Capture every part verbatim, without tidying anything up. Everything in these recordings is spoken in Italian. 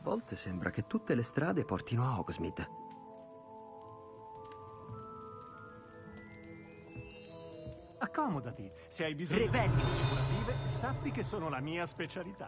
volte sembra che tutte le strade portino a Hogsmeade. Accomodati. Se hai bisogno Revelio. di curative, sappi che sono la mia specialità.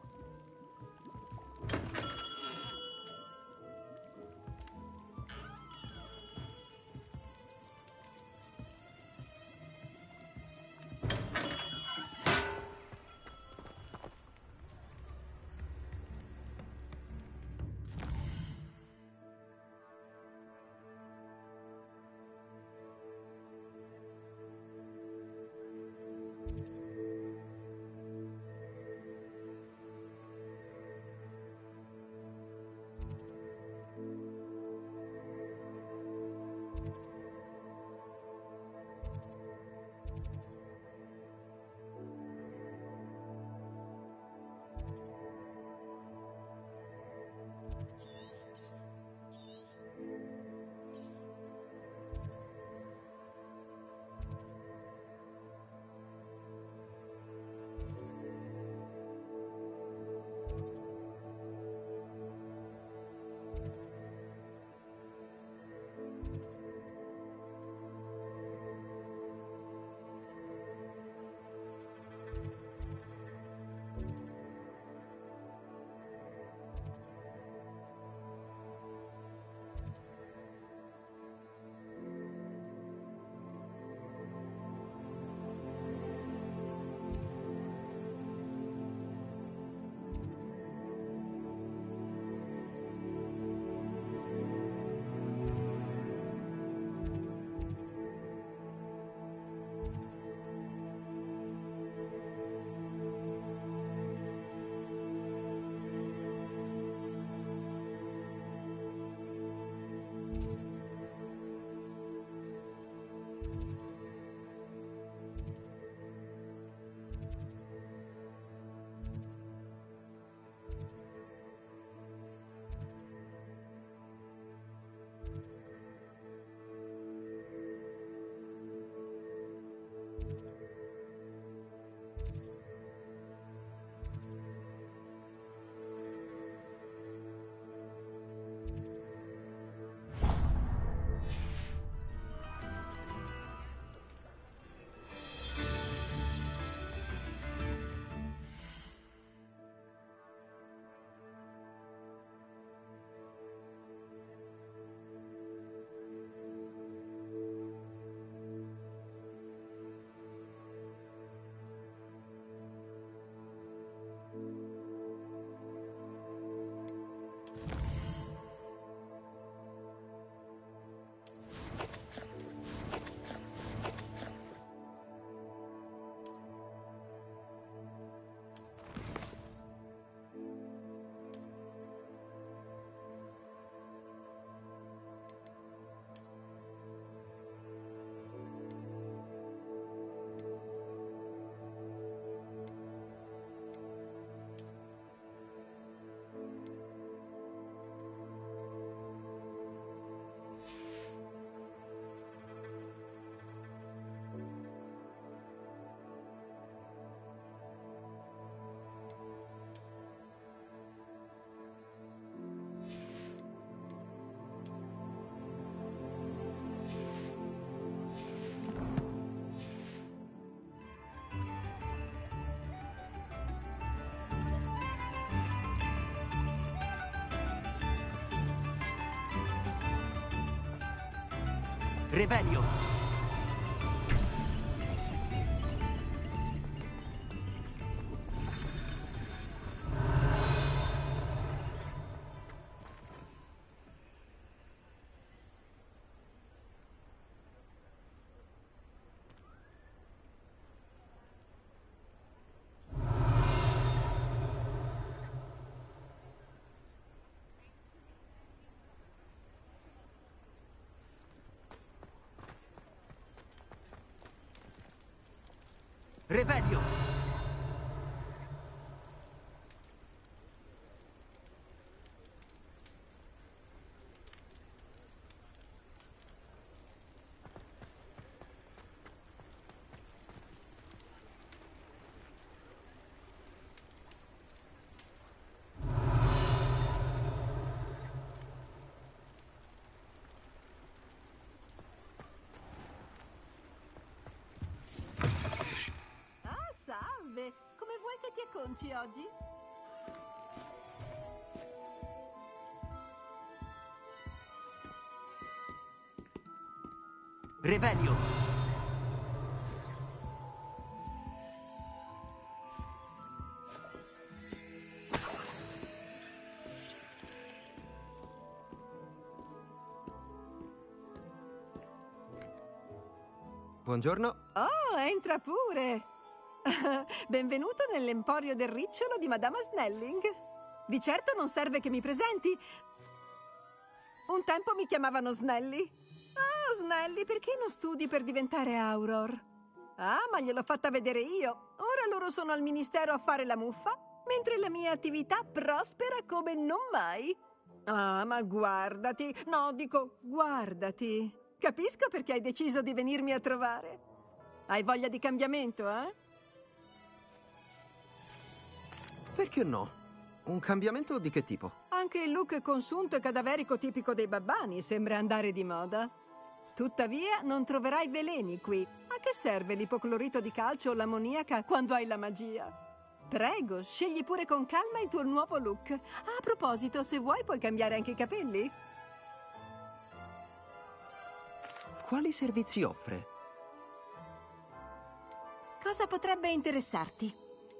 Revelio. Revelio. le conci oggi? Revelio! Buongiorno. Oh, entra pure! Benvenuto nell'emporio del ricciolo di Madama Snelling. Di certo non serve che mi presenti. Un tempo mi chiamavano Snelly. Oh, Snelly, perché non studi per diventare Auror? Ah, ma gliel'ho fatta vedere io. Ora loro sono al ministero a fare la muffa, mentre la mia attività prospera come non mai. Ah, ma guardati. No, dico, guardati. Capisco perché hai deciso di venirmi a trovare. Hai voglia di cambiamento, eh? Perché no? Un cambiamento di che tipo? Anche il look consunto e cadaverico tipico dei babbani sembra andare di moda. Tuttavia, non troverai veleni qui. A che serve l'ipoclorito di calcio o l'ammoniaca quando hai la magia? Prego, scegli pure con calma il tuo nuovo look. Ah, a proposito, se vuoi puoi cambiare anche i capelli. Quali servizi offre? Cosa potrebbe interessarti?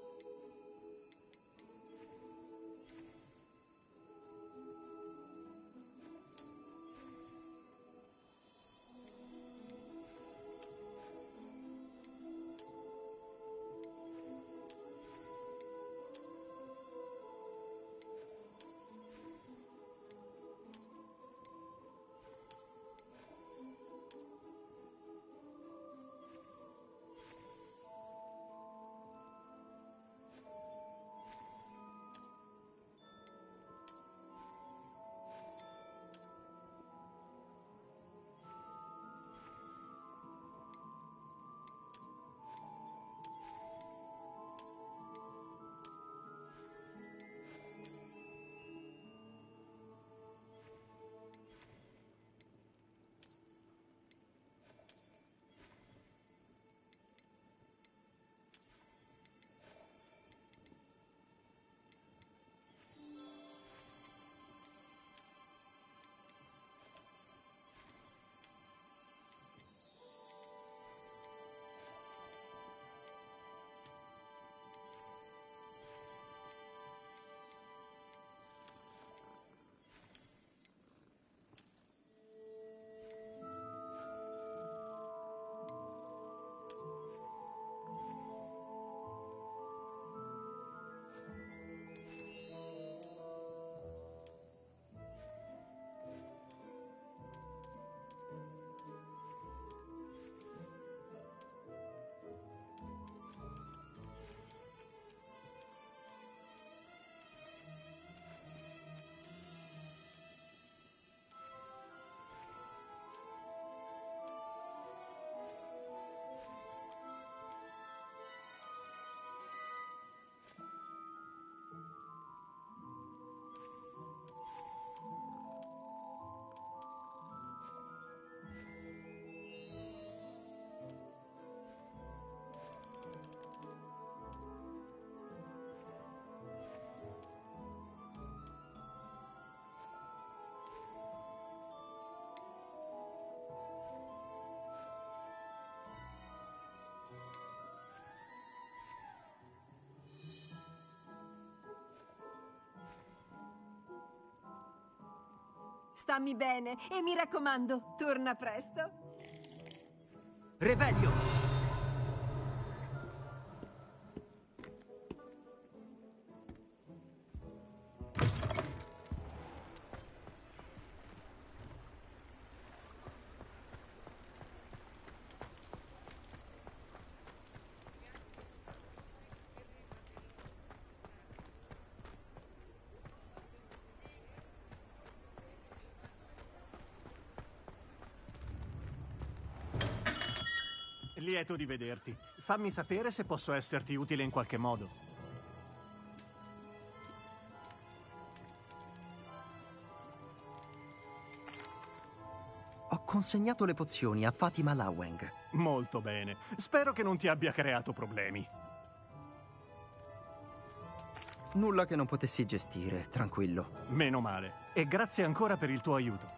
Stammi bene e mi raccomando, torna presto. Revelio! Lieto di vederti. Fammi sapere se posso esserti utile in qualche modo. Ho consegnato le pozioni a Fatima Laweng. Molto bene. Spero che non ti abbia creato problemi. Nulla che non potessi gestire, tranquillo. Meno male. E grazie ancora per il tuo aiuto.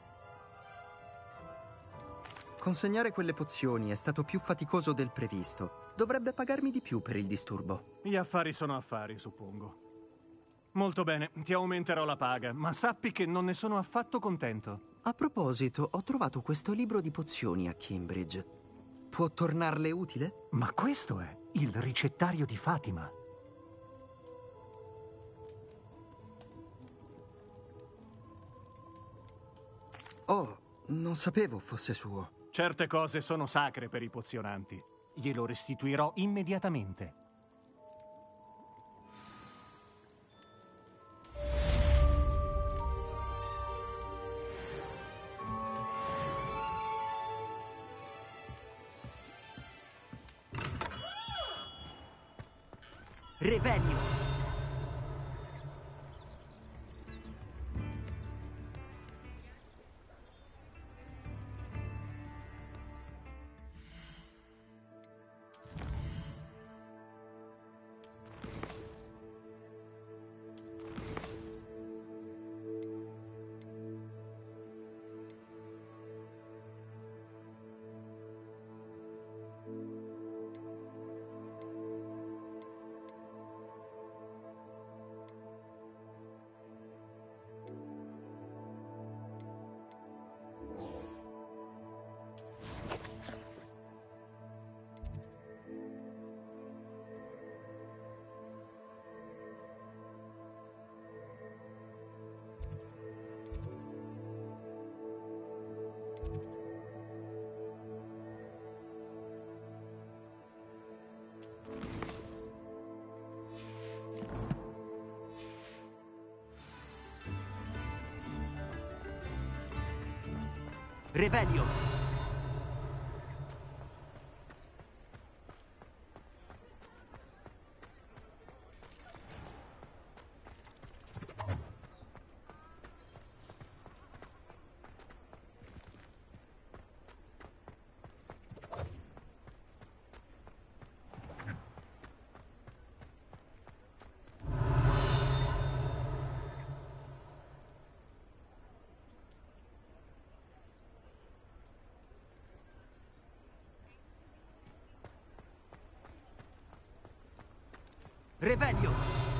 Consegnare quelle pozioni è stato più faticoso del previsto. Dovrebbe pagarmi di più per il disturbo. Gli affari sono affari, suppongo. Molto bene, ti aumenterò la paga, ma sappi che non ne sono affatto contento. A proposito, ho trovato questo libro di pozioni a Cambridge. Può tornarle utile? Ma questo è il ricettario di Fatima. Oh, non sapevo fosse suo. Certe cose sono sacre per i pozionanti. Glielo restituirò immediatamente. Revelio! Revelio! Revelio!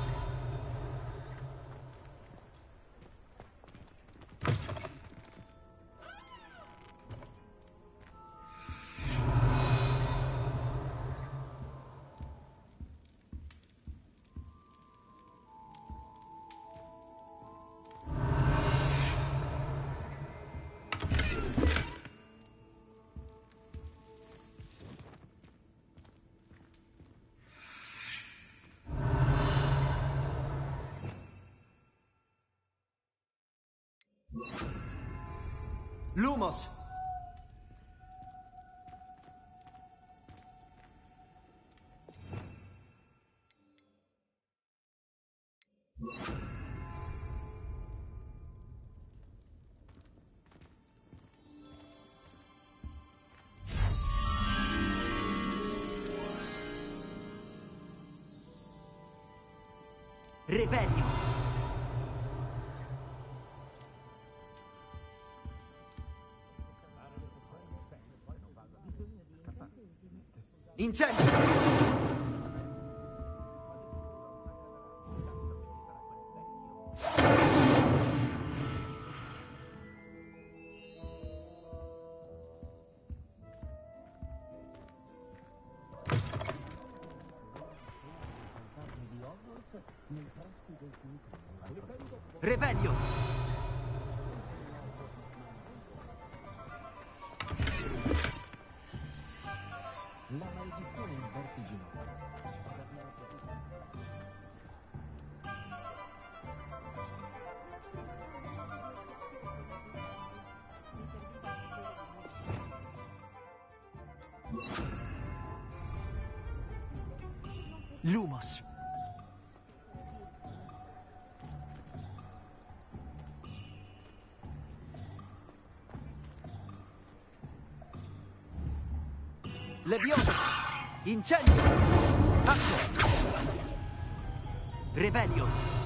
Lumos! Revelio! Incendio! Revelio! La maledizione vertiginosa. Lumos. Leviosa! Incendio! Acqua! Revelio!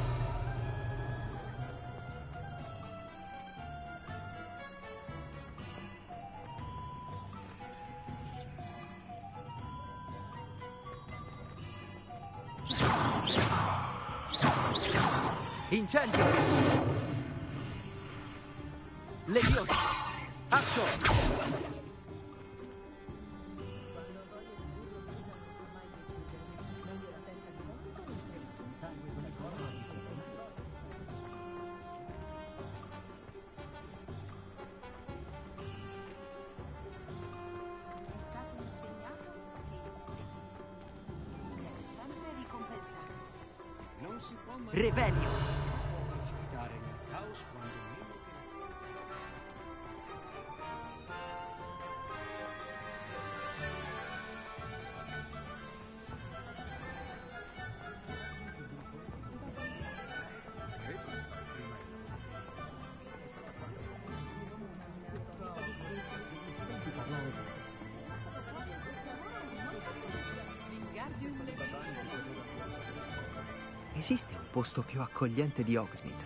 Incendio! Leviosa! Action! Revelio! Precipitare nel caos quando meno Esiste un posto più accogliente di Hogsmeade?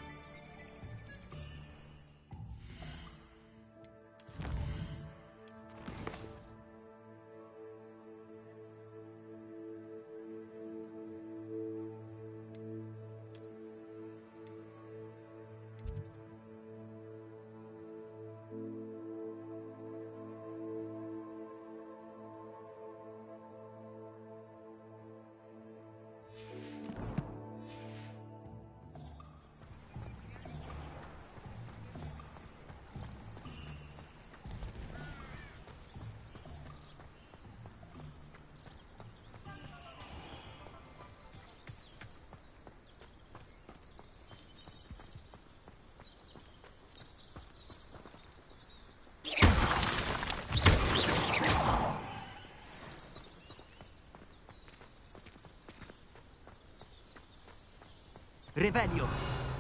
Revelio!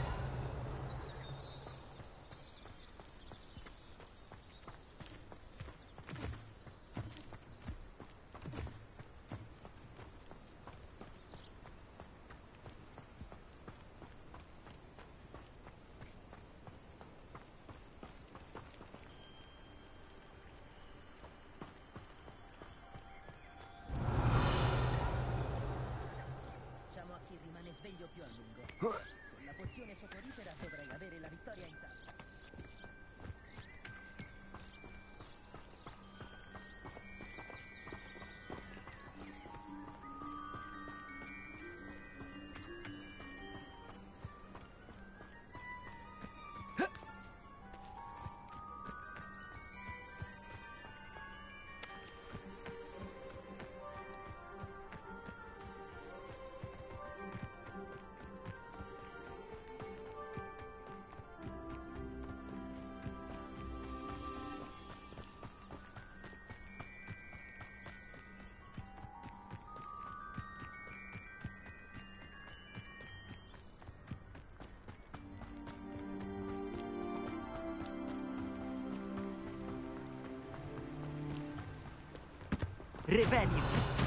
Diciamo a chi rimane sveglio più a lungo. Con la pozione soporifera dovrei avere la vittoria in tasca. Revelio!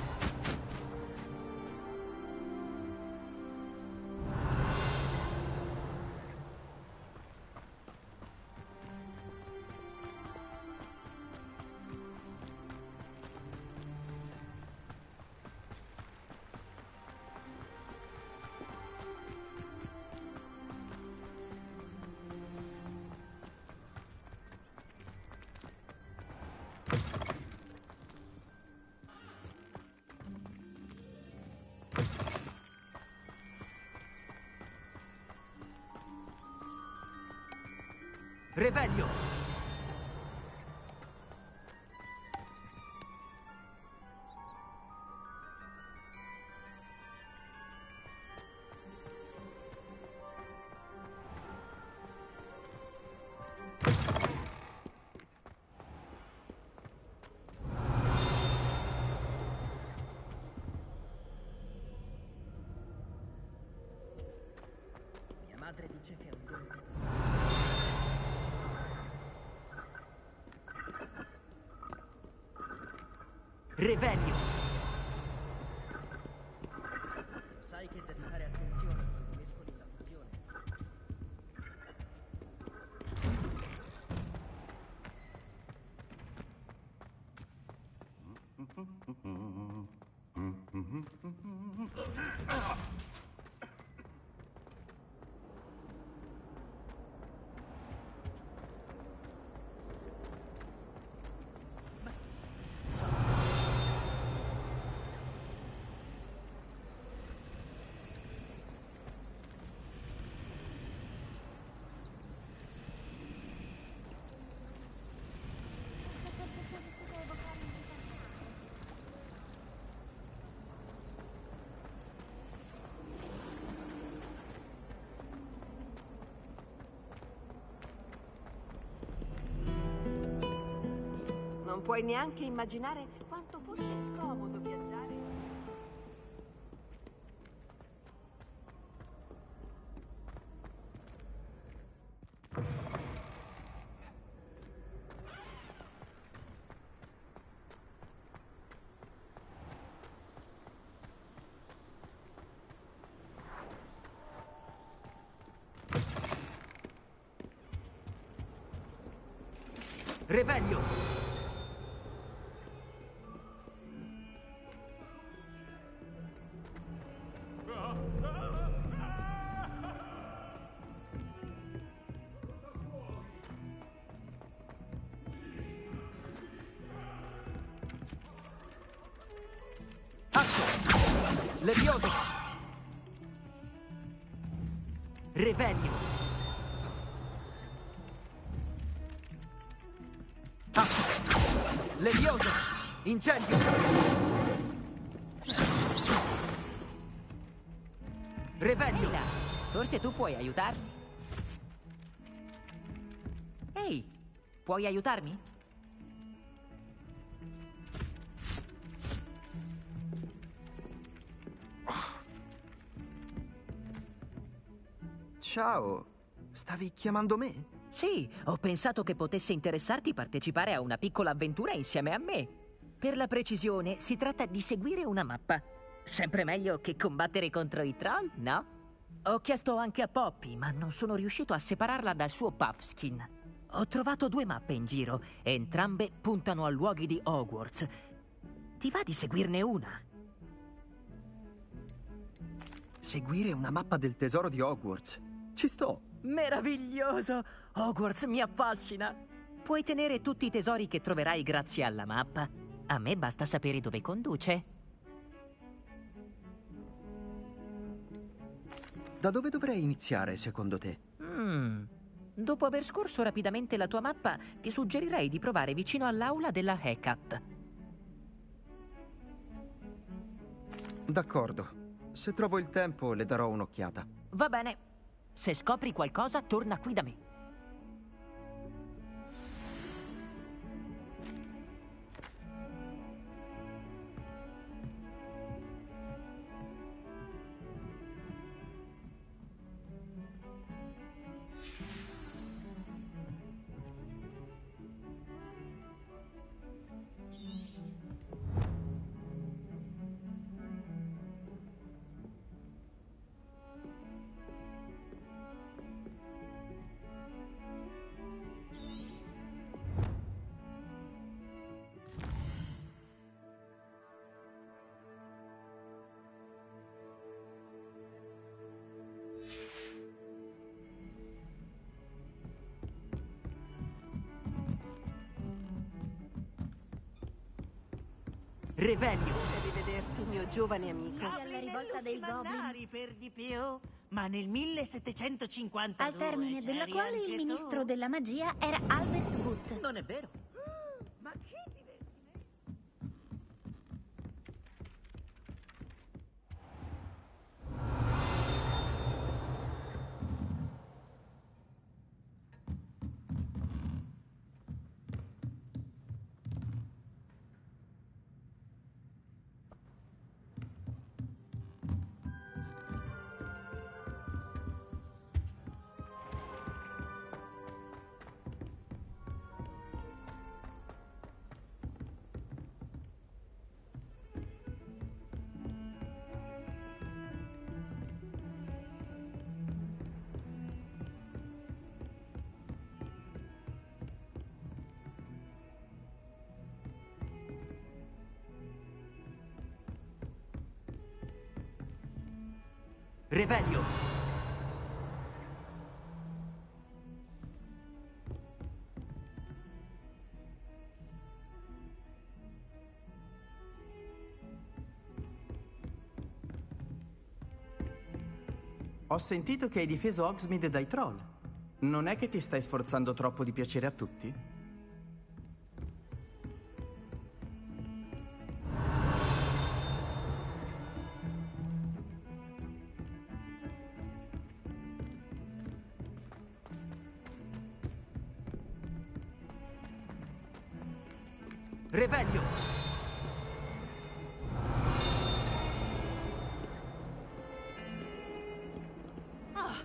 Revelio! Mia madre dice che è un dono divino. Revelio! Lo sai che devi fare attenzione quando mescoli la pozione. Non puoi neanche immaginare quanto fosse scomodo viaggiare. Revelio! Atto! Levioso! Revelio! Levioso! Incendio! Revelio! Ehi là, forse tu puoi aiutarmi? Ehi, puoi aiutarmi? Ciao, stavi chiamando me? Sì, ho pensato che potesse interessarti partecipare a una piccola avventura insieme a me. Per la precisione, si tratta di seguire una mappa. Sempre meglio che combattere contro i troll, no? Ho chiesto anche a Poppy, ma non sono riuscito a separarla dal suo Puffskin. Ho trovato due mappe in giro e entrambe puntano a luoghi di Hogwarts. Ti va di seguirne una? Seguire una mappa del tesoro di Hogwarts. Ci sto. Meraviglioso! Hogwarts mi affascina! Puoi tenere tutti i tesori che troverai grazie alla mappa. A me basta sapere dove conduce. Da dove dovrei iniziare, secondo te? Mm. Dopo aver scorso rapidamente la tua mappa, ti suggerirei di provare vicino all'aula della Hecat. D'accordo. Se trovo il tempo, le darò un'occhiata. Va bene. Se scopri qualcosa, torna qui da me. Revelio! Devi vederti, mio giovane amico. alla rivolta dei Goblin, per di più, ma nel millesettecentocinquantadue al termine della c'eri quale anche il tu. ministro della magia era Albert Wood. Non è vero. Ma che divertimento! Revelio! Ho sentito che hai difeso Hogsmeade dai troll. Non è che ti stai sforzando troppo di piacere a tutti? Revelio! Ah.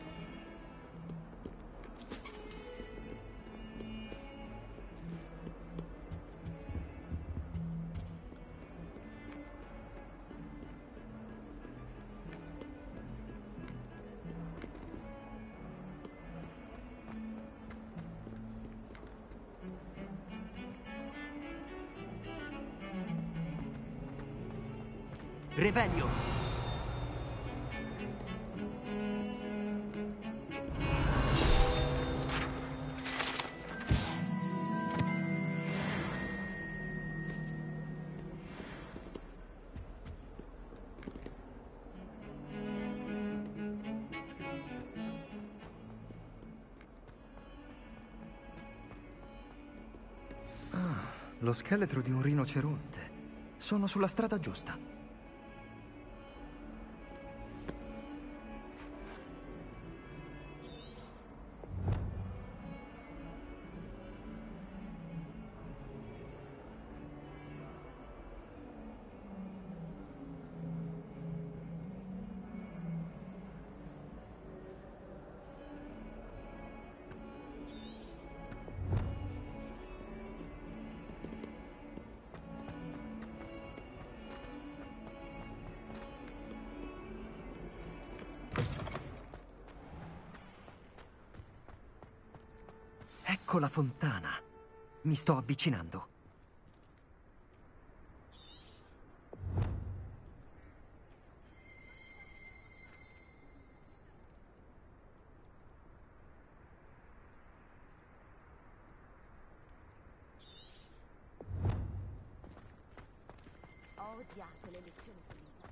Revelio! Ah, lo scheletro di un rinoceronte. Sono sulla strada giusta. Ecco la fontana. Mi sto avvicinando. Ho odiato le lezioni sull'Inter.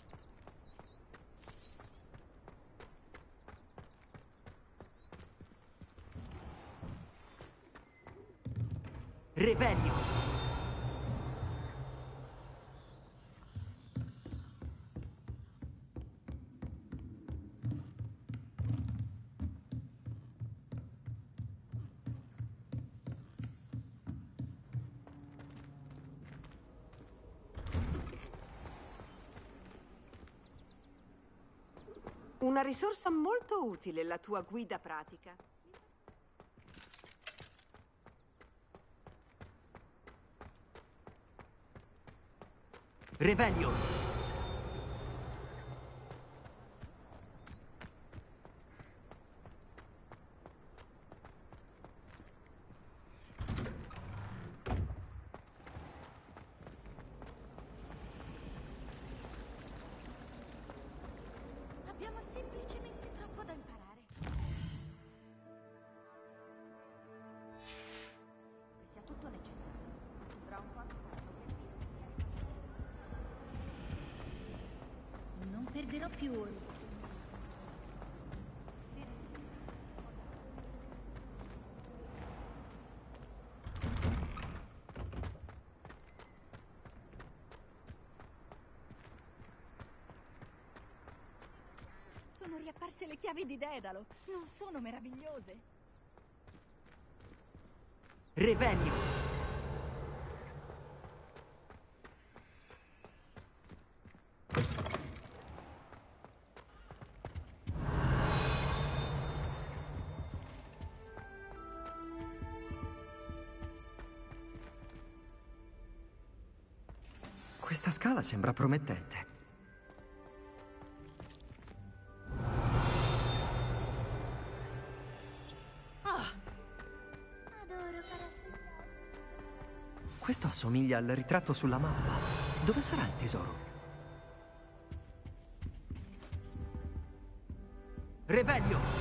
Revelio! Una risorsa molto utile, la tua guida pratica. Revelio! Abbiamo semplicemente troppo da imparare. Che sia tutto necessario. Tra un po' di tempo. Non perderò più ore. Sono riapparse le chiavi di Dedalo. Non sono meravigliose? Revelio! Questa scala sembra promettente. Adoro Questo assomiglia al ritratto sulla mappa. Dove sarà il tesoro? Revelio!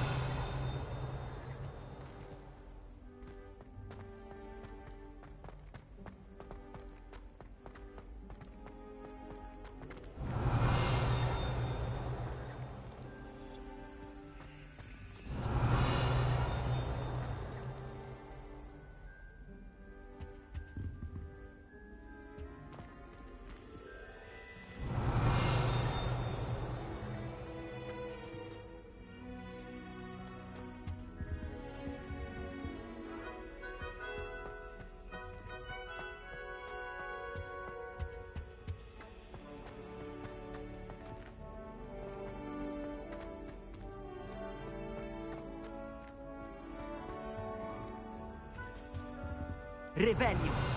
Revelio.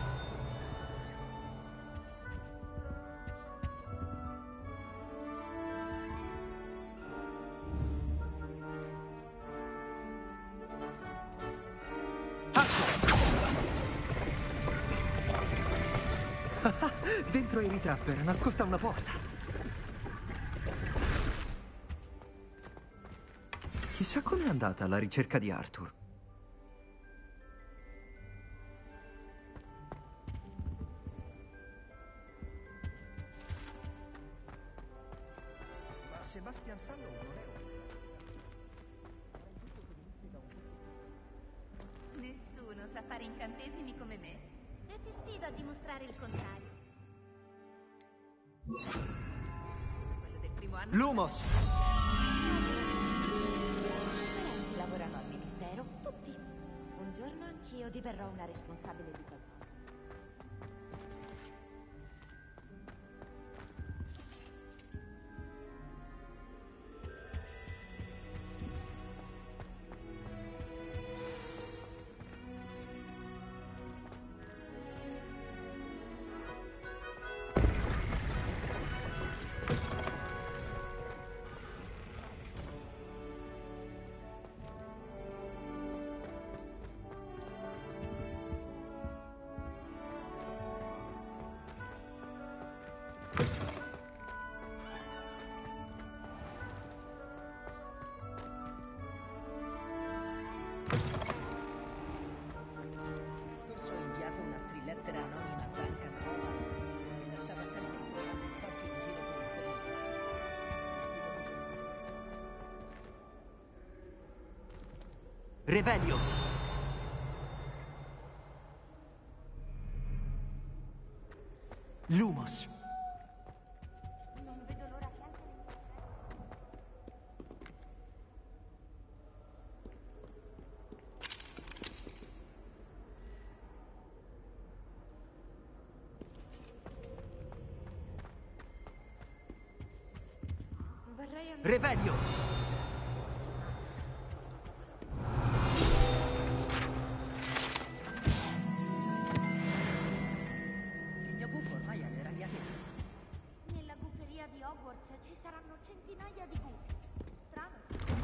Dentro i ritratto era nascosta una porta. Chissà com'è andata la ricerca di Arthur. Ma Sebastian Sallow non è un... Nessuno sa fare incantesimi come me. E ti sfido a dimostrare il contrario. Quello del primo anno. Lumos! Parenti lavorano al ministero, tutti. Un giorno anch'io diverrò una responsabile di qualcosa. Corso ho inviato una strilettera anonima a Duncan Howard e lasciava sempre i grandi spocchi in giro per il corridoio. Revelio. Lumos. Non vedo l'ora che anche... Vorrei andare... Revelio. Il mio gufo ormai ha le ragnatele. Nella gufferia di Hogwarts ci saranno centinaia di gufi. Strano.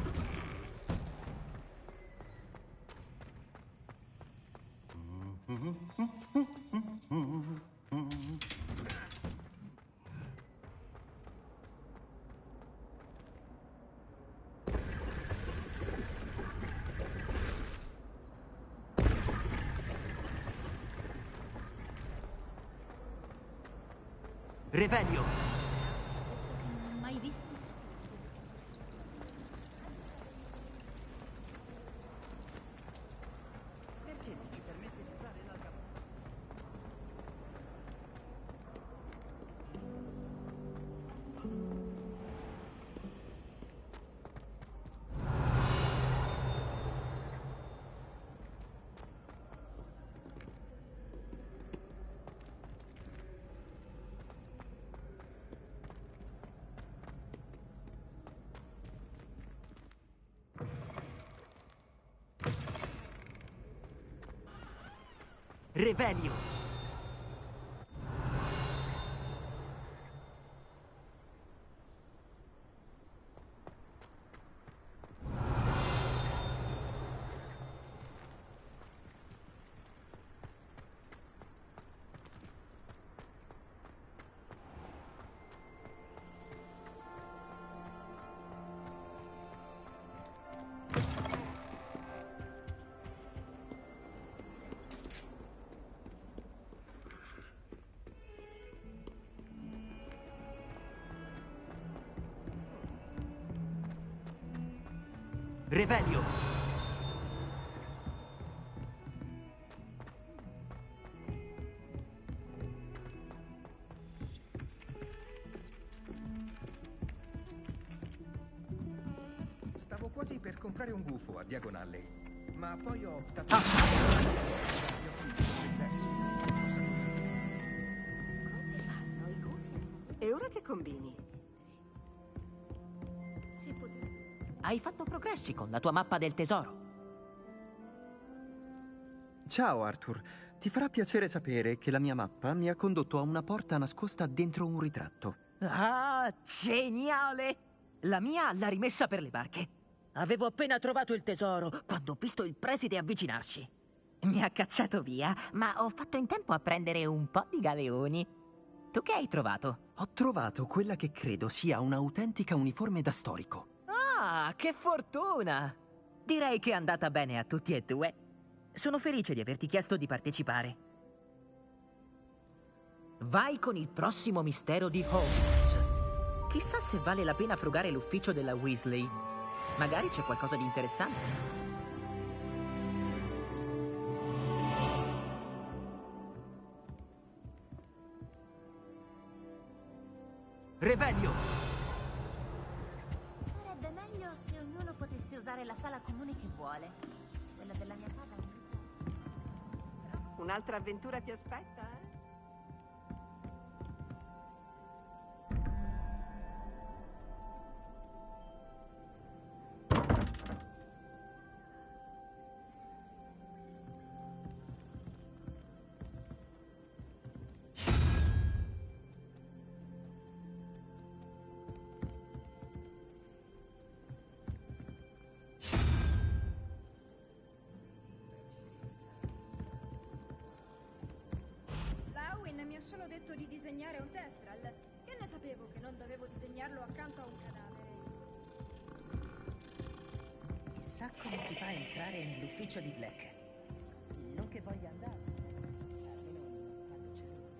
Revelio. Mai visto? Perché non ci permette di usare l'alga? Revelio. Revelio. Stavo quasi per comprare un gufo a Diagon Alley, ma poi ho optato... Ah! Gli occhisti riflessi. Lo sapevo. Come fanno i gufi? E ora che combini? Si poteva... Hai fatto progressi con la tua mappa del tesoro. Ciao Arthur, ti farà piacere sapere che la mia mappa mi ha condotto a una porta nascosta dentro un ritratto. Ah, geniale! La mia l'ha rimessa per le barche. Avevo appena trovato il tesoro quando ho visto il preside avvicinarsi. Mi ha cacciato via, ma ho fatto in tempo a prendere un po' di galeoni. Tu che hai trovato? Ho trovato quella che credo sia un'autentica uniforme da storico. Ah, che fortuna! Direi che è andata bene a tutti e due. Sono felice di averti chiesto di partecipare. Vai con il prossimo mistero di Hogwarts. Chissà se vale la pena frugare l'ufficio della Weasley. Magari c'è qualcosa di interessante. Revelio! Sarebbe meglio se ognuno potesse usare la sala comune che vuole. Quella della mia casa. Un'altra avventura ti aspetta, eh? Mi ha solo detto di disegnare un Testral. Che ne sapevo che non dovevo disegnarlo accanto a un cadavere? Chissà come si fa a entrare nell'ufficio di Black. Non che voglia andare. Almeno quando c'è lui.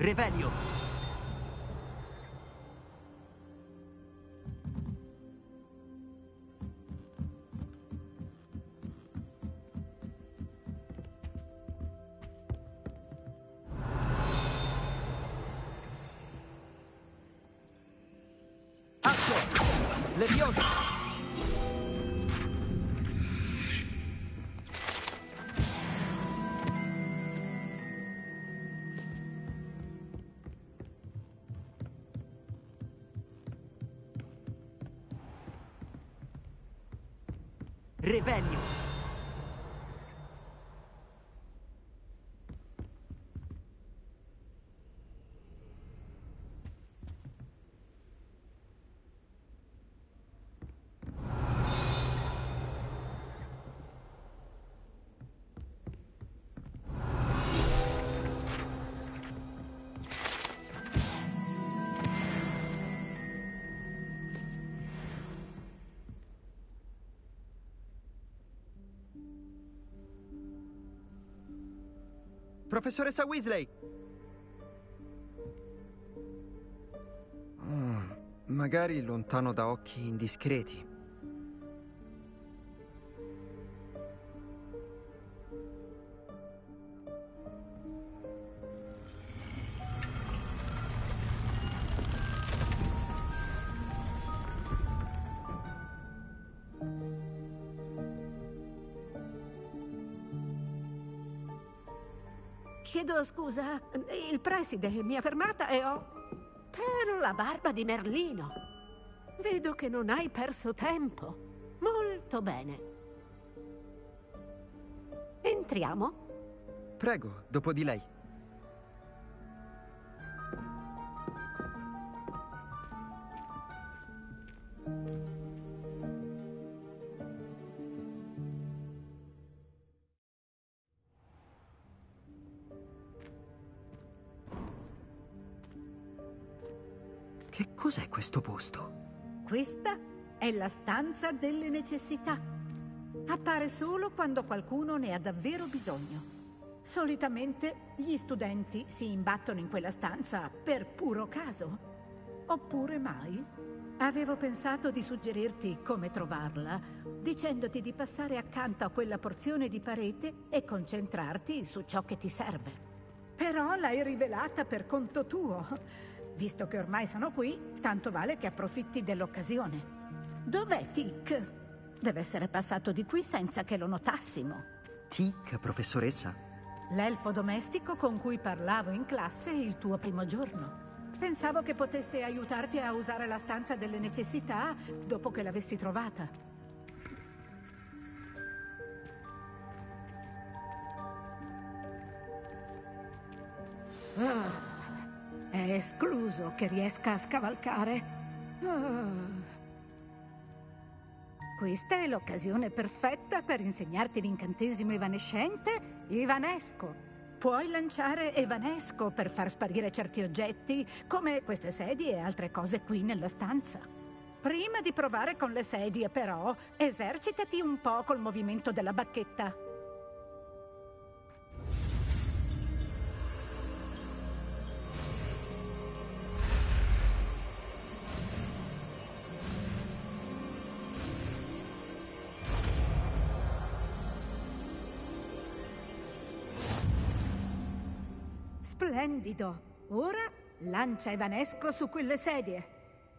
Revelio! Accio! Leviosa! Revelio! Professoressa Weasley! Oh, magari lontano da occhi indiscreti. Chiedo scusa, il preside mi ha fermata e ho... Per la barba di Merlino. Vedo che non hai perso tempo. Molto bene. Entriamo? Prego, dopo di lei. Che cos'è questo posto? Questa è la stanza delle necessità. Appare solo quando qualcuno ne ha davvero bisogno. Solitamente gli studenti si imbattono in quella stanza per puro caso. Oppure mai. Avevo pensato di suggerirti come trovarla, dicendoti di passare accanto a quella porzione di parete e concentrarti su ciò che ti serve. Però l'hai rivelata per conto tuo. Visto che ormai sono qui, tanto vale che approfitti dell'occasione. Dov'è Tic? Deve essere passato di qui senza che lo notassimo. Tic, professoressa? L'elfo domestico con cui parlavo in classe il tuo primo giorno. Pensavo che potesse aiutarti a usare la stanza delle necessità dopo che l'avessi trovata. Ah. È escluso che riesca a scavalcare. Oh. Questa è l'occasione perfetta per insegnarti l'incantesimo evanescente Evanesco. Puoi lanciare Evanesco per far sparire certi oggetti, come queste sedie e altre cose qui nella stanza. Prima di provare con le sedie, però, esercitati un po' col movimento della bacchetta. Splendido! Ora lancia Evanesco su quelle sedie.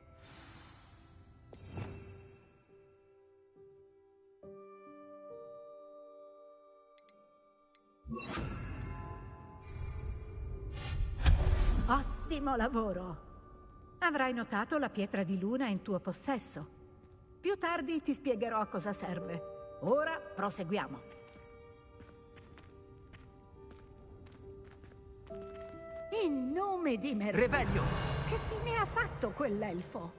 Ottimo lavoro! Avrai notato la pietra di luna in tuo possesso. Più tardi ti spiegherò a cosa serve. Ora proseguiamo. In nome di Merlino! Revelio! Che fine ha fatto quell'elfo?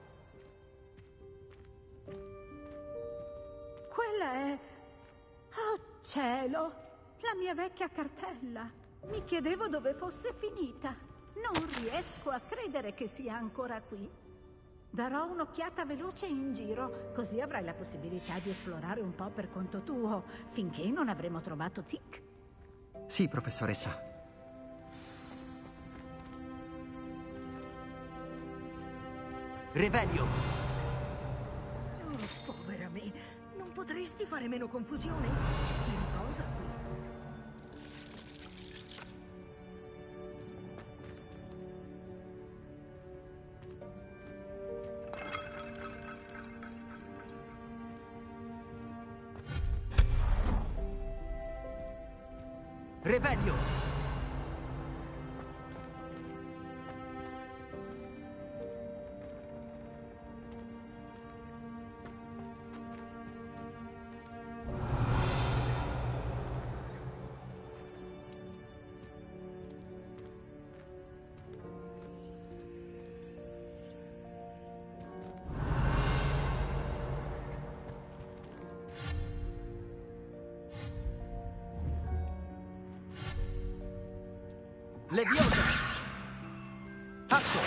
Quella è... Oh cielo! La mia vecchia cartella! Mi chiedevo dove fosse finita. Non riesco a credere che sia ancora qui. Darò un'occhiata veloce in giro, così avrai la possibilità di esplorare un po' per conto tuo, finché non avremo trovato Tic. Sì, professoressa. Revelio. Oh, povera me. Non potresti fare meno confusione? C'è chi riposa qui. Revelio. Leviosa! Atto!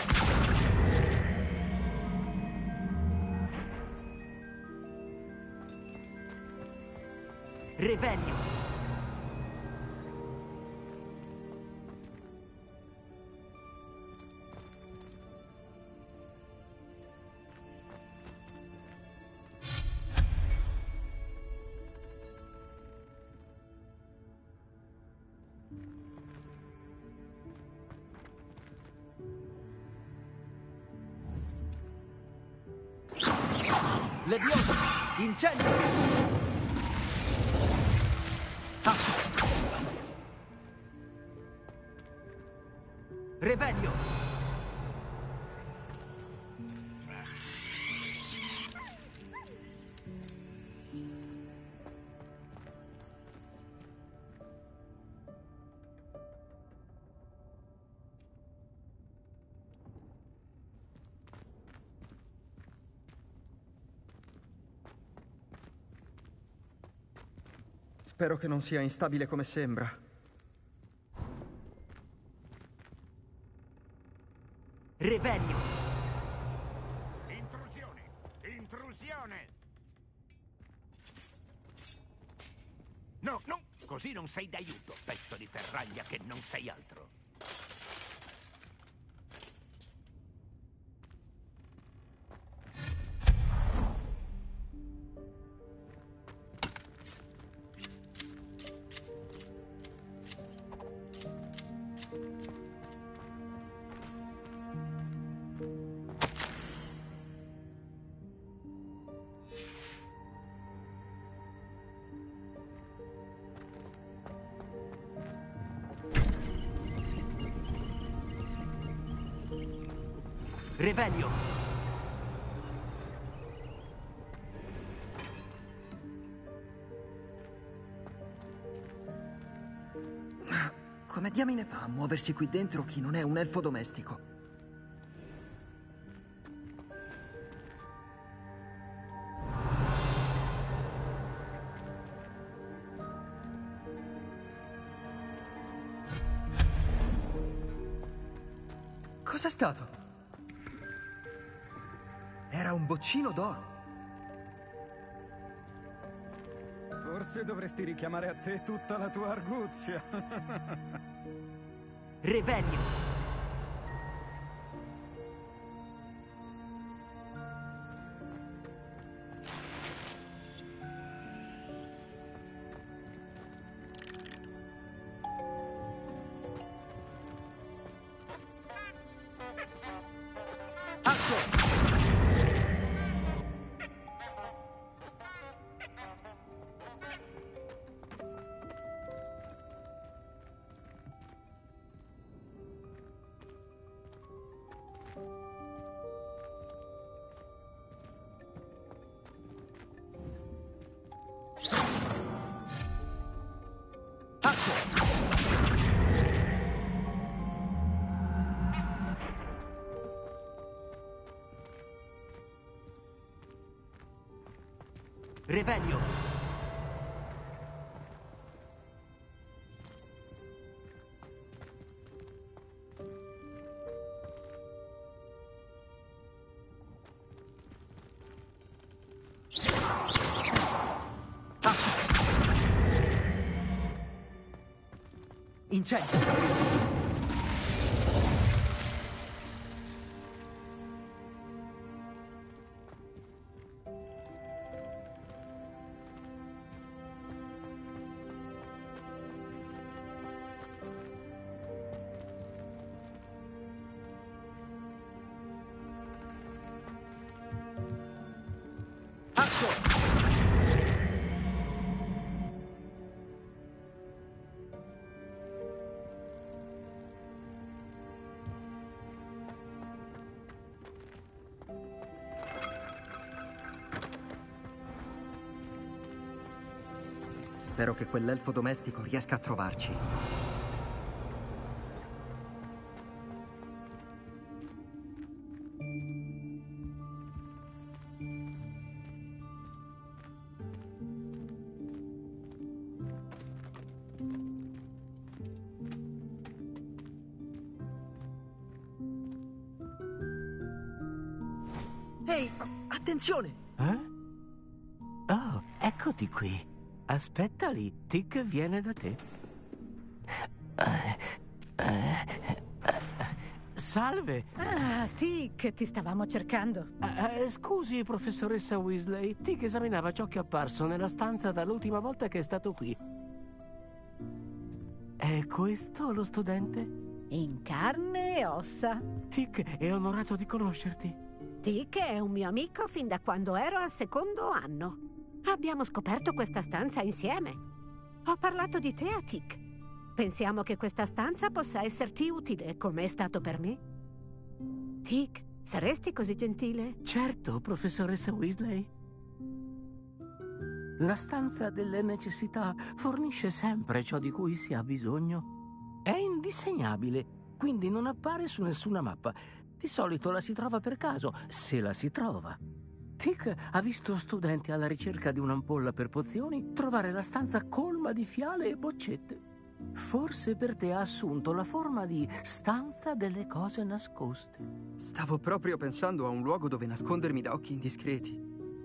Revelio! Leviosa! Incendio! Tazzo! Revelio! Spero che non sia instabile come sembra. Revelio! Intrusione! Intrusione! No, no, così non sei d'aiuto, pezzo di ferraglia che non sei altro. Revelio! Come diamine fa a muoversi qui dentro chi non è un elfo domestico? Cos'è stato? Era un boccino d'oro. Forse dovresti richiamare a te tutta la tua arguzia. Revelio! Revelio! Incendio! Attacco! Spero che quell'elfo domestico riesca a trovarci. Ehi, attenzione! Eh? Oh, eccoti qui. Aspetta lì, Tic viene da te. Salve. Ah, Tic, ti stavamo cercando. Eh, scusi, professoressa Weasley. Tic esaminava ciò che è apparso nella stanza dall'ultima volta che è stato qui. È questo lo studente? In carne e ossa. Tic, è onorato di conoscerti. Tic è un mio amico fin da quando ero al secondo anno. Abbiamo scoperto questa stanza insieme. Ho parlato di te a Tic. Pensiamo che questa stanza possa esserti utile, come è stato per me. Tic, saresti così gentile? Certo, professoressa Weasley. La stanza delle necessità fornisce sempre ciò di cui si ha bisogno. È indisegnabile, quindi non appare su nessuna mappa. Di solito la si trova per caso, se la si trova. Tic ha visto studenti alla ricerca di un'ampolla per pozioni trovare la stanza colma di fiale e boccette. Forse per te ha assunto la forma di stanza delle cose nascoste. Stavo proprio pensando a un luogo dove nascondermi da occhi indiscreti.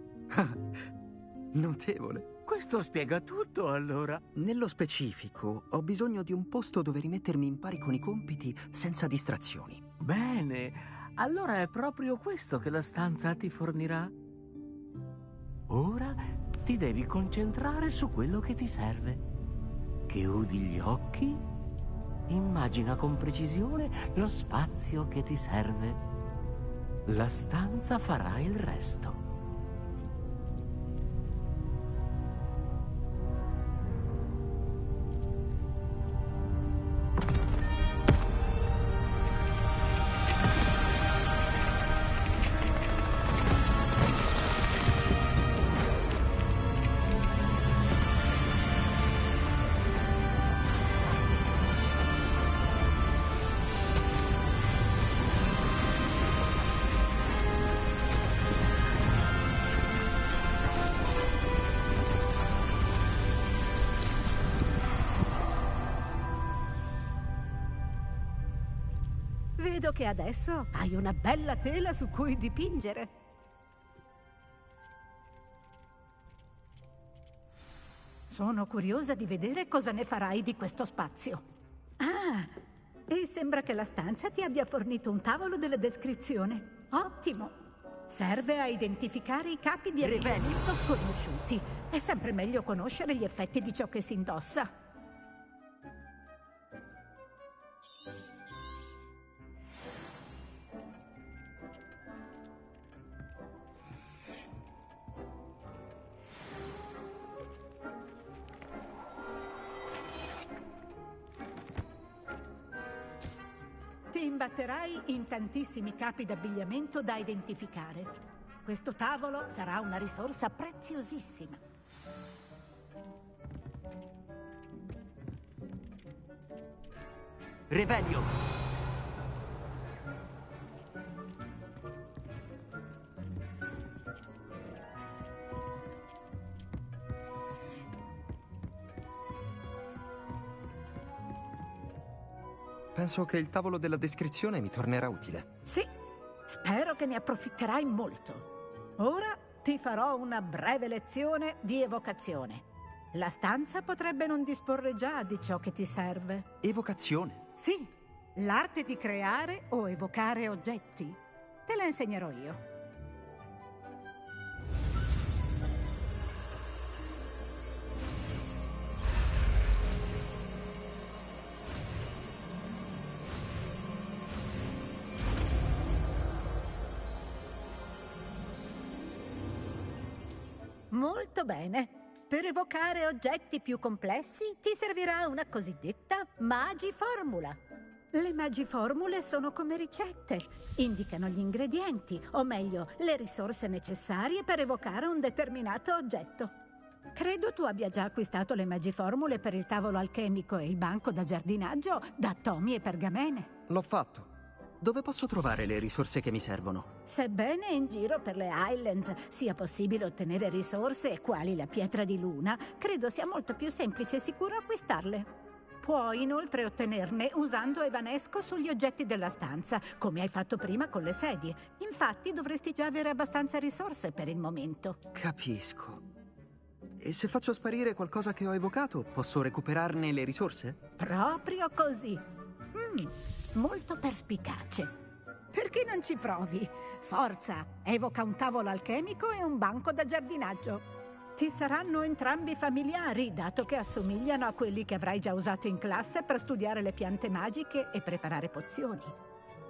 Notevole. Questo spiega tutto, allora. Nello specifico, ho bisogno di un posto dove rimettermi in pari con i compiti senza distrazioni. Bene, allora è proprio questo che la stanza ti fornirà. Ora ti devi concentrare su quello che ti serve. Chiudi gli occhi, immagina con precisione lo spazio che ti serve. La stanza farà il resto. Vedo che adesso hai una bella tela su cui dipingere. Sono curiosa di vedere cosa ne farai di questo spazio. Ah, e sembra che la stanza ti abbia fornito un tavolo della descrizione. Ottimo! Serve a identificare i capi di abbigliamento sconosciuti. È sempre meglio conoscere gli effetti di ciò che si indossa. Ti imbatterai in tantissimi capi d'abbigliamento da identificare. Questo tavolo sarà una risorsa preziosissima. Revelio! Penso che il tavolo della descrizione mi tornerà utile. Sì, spero che ne approfitterai molto. Ora ti farò una breve lezione di evocazione. La stanza potrebbe non disporre già di ciò che ti serve. Evocazione? Sì, l'arte di creare o evocare oggetti. Te la insegnerò io. Molto bene. Per evocare oggetti più complessi ti servirà una cosiddetta magiformula. Le magiformule sono come ricette. Indicano gli ingredienti, o meglio, le risorse necessarie per evocare un determinato oggetto. Credo tu abbia già acquistato le magiformule per il tavolo alchemico e il banco da giardinaggio da Tommy e Pergamene. L'ho fatto. Dove posso trovare le risorse che mi servono? Sebbene in giro per le Highlands sia possibile ottenere risorse quali la pietra di luna, credo sia molto più semplice e sicuro acquistarle. Puoi inoltre ottenerne usando Evanesco sugli oggetti della stanza, come hai fatto prima con le sedie. Infatti dovresti già avere abbastanza risorse per il momento. Capisco. E se faccio sparire qualcosa che ho evocato, posso recuperarne le risorse? Proprio così. Mm, molto perspicace. Perché non ci provi? Forza, evoca un tavolo alchemico e un banco da giardinaggio. Ti saranno entrambi familiari, dato che assomigliano a quelli che avrai già usato in classe per studiare le piante magiche e preparare pozioni.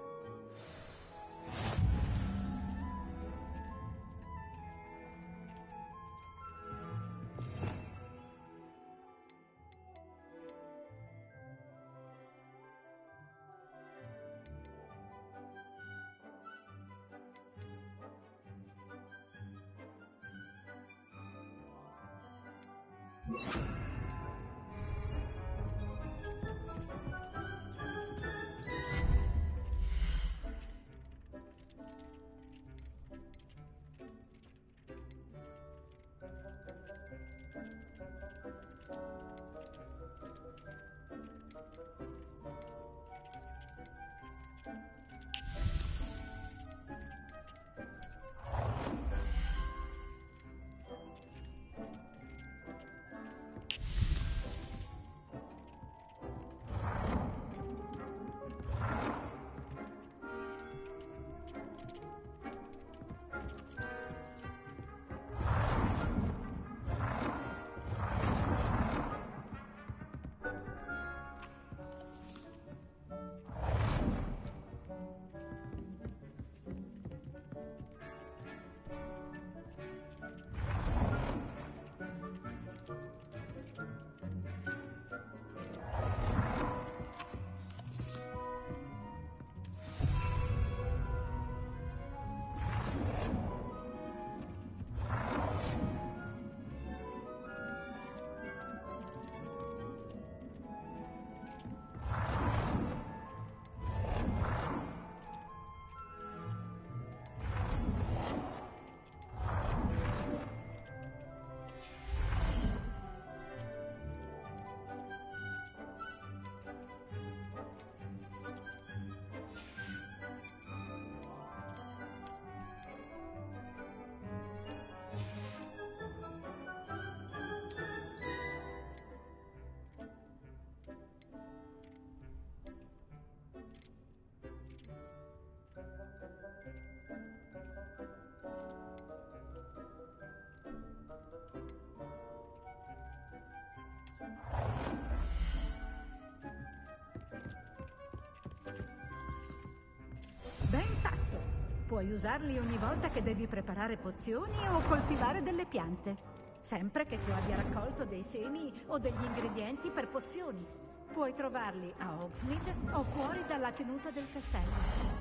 Ben fatto! Puoi usarli ogni volta che devi preparare pozioni o coltivare delle piante. Sempre che tu abbia raccolto dei semi o degli ingredienti per pozioni. Puoi trovarli a Hogsmeade o fuori dalla tenuta del castello.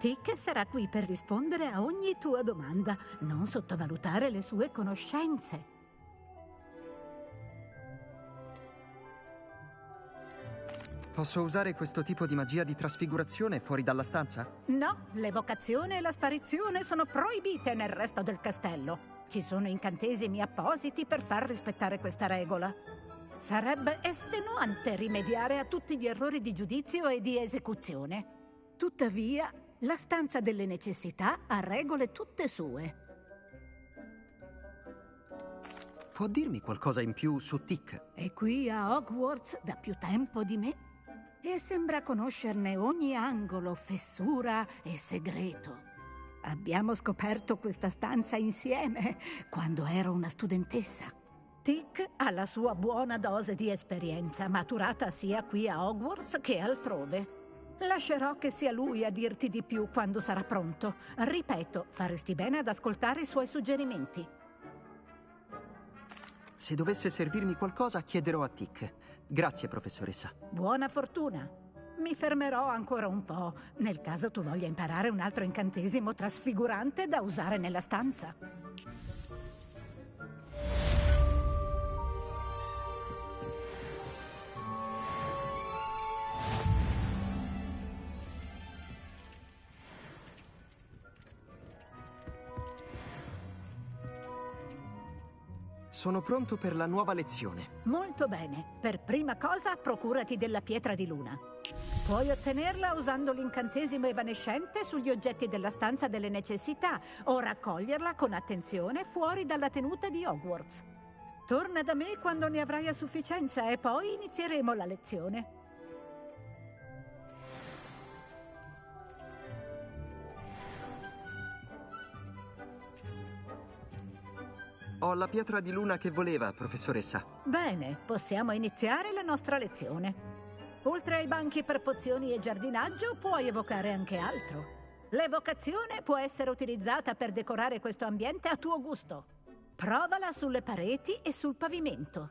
Tic sarà qui per rispondere a ogni tua domanda. Non sottovalutare le sue conoscenze. Posso usare questo tipo di magia di trasfigurazione fuori dalla stanza? No, l'evocazione e la sparizione sono proibite nel resto del castello. Ci sono incantesimi appositi per far rispettare questa regola. Sarebbe estenuante rimediare a tutti gli errori di giudizio e di esecuzione. Tuttavia, la stanza delle necessità ha regole tutte sue. Può dirmi qualcosa in più su Tic? È qui a Hogwarts da più tempo di me e sembra conoscerne ogni angolo, fessura e segreto. Abbiamo scoperto questa stanza insieme quando ero una studentessa. Tic ha la sua buona dose di esperienza, maturata sia qui a Hogwarts che altrove. Lascerò che sia lui a dirti di più quando sarà pronto. Ripeto, faresti bene ad ascoltare i suoi suggerimenti. Se dovesse servirmi qualcosa, chiederò a Tic. Grazie, professoressa. Buona fortuna. Mi fermerò ancora un po', nel caso tu voglia imparare un altro incantesimo trasfigurante da usare nella stanza. Sono pronto per la nuova lezione. Molto bene. Per prima cosa, procurati della pietra di luna. Puoi ottenerla usando l'incantesimo evanescente sugli oggetti della stanza delle necessità o raccoglierla con attenzione fuori dalla tenuta di Hogwarts. Torna da me quando ne avrai a sufficienza e poi inizieremo la lezione. Ho la pietra di luna che voleva, professoressa. Bene, possiamo iniziare la nostra lezione. Oltre ai banchi per pozioni e giardinaggio, puoi evocare anche altro. L'evocazione può essere utilizzata per decorare questo ambiente a tuo gusto. Provala sulle pareti e sul pavimento.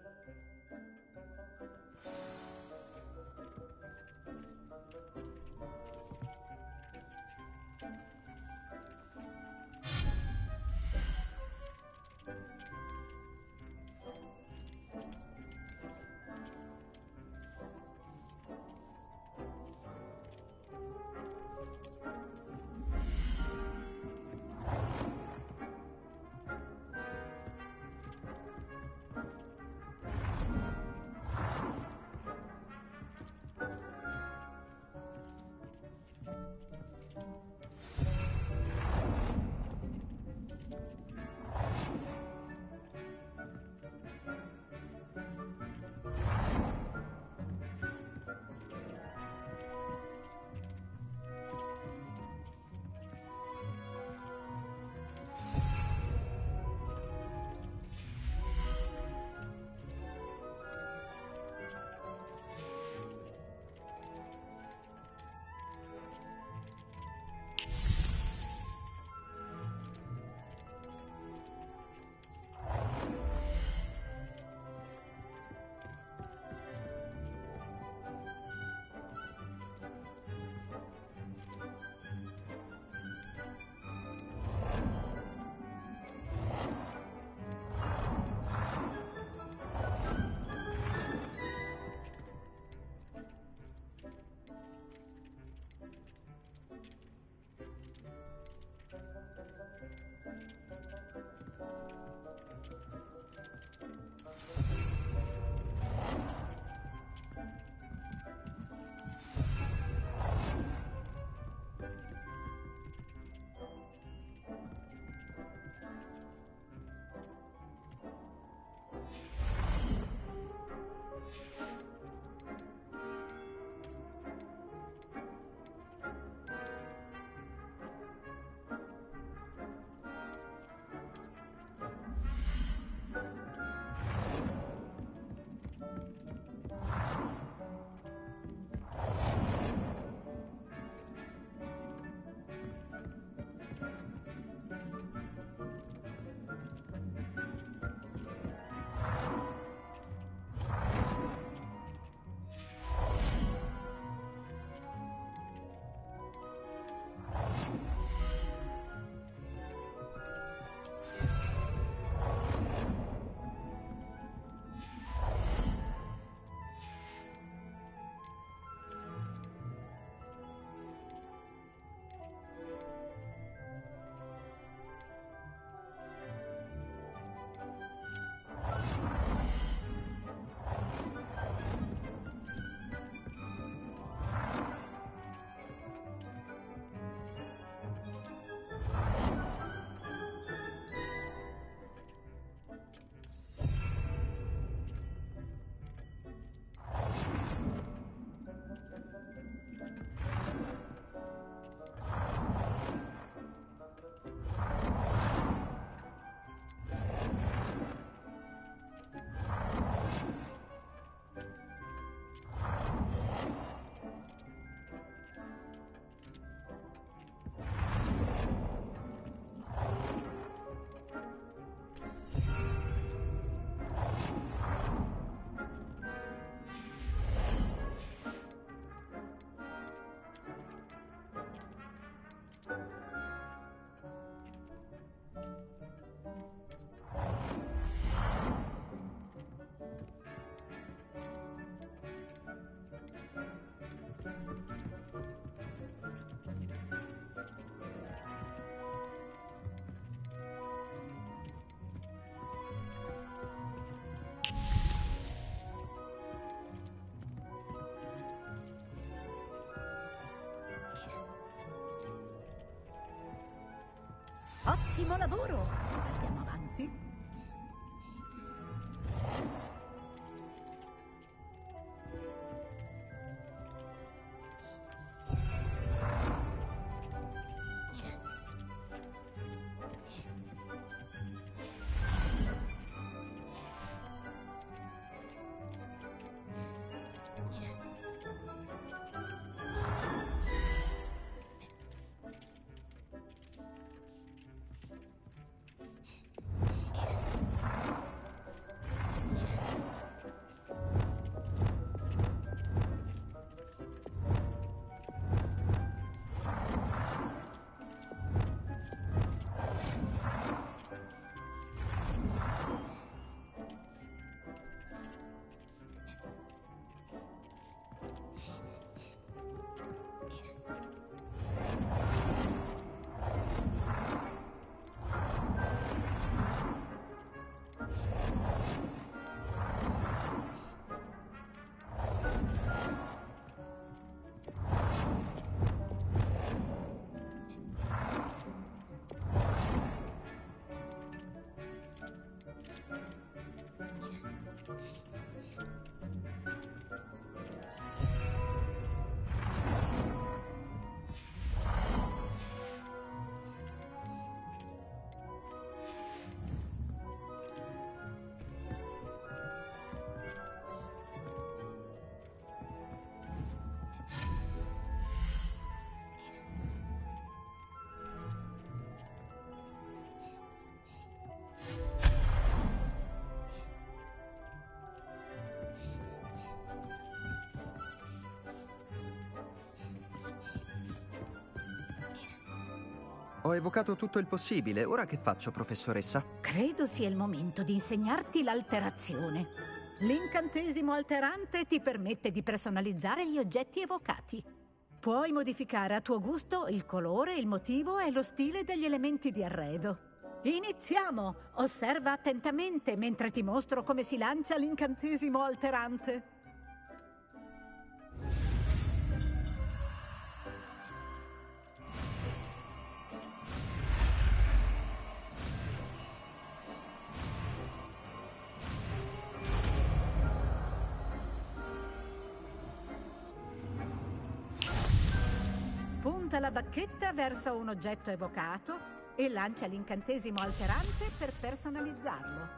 Ottimo lavoro! Andiamo avanti. Ho evocato tutto il possibile. Ora che faccio, professoressa? Credo sia il momento di insegnarti l'alterazione. L'incantesimo alterante ti permette di personalizzare gli oggetti evocati. Puoi modificare a tuo gusto il colore, il motivo e lo stile degli elementi di arredo. Iniziamo! Osserva attentamente mentre ti mostro come si lancia l'incantesimo alterante. Punta la bacchetta verso un oggetto evocato e lancia l'incantesimo alterante per personalizzarlo.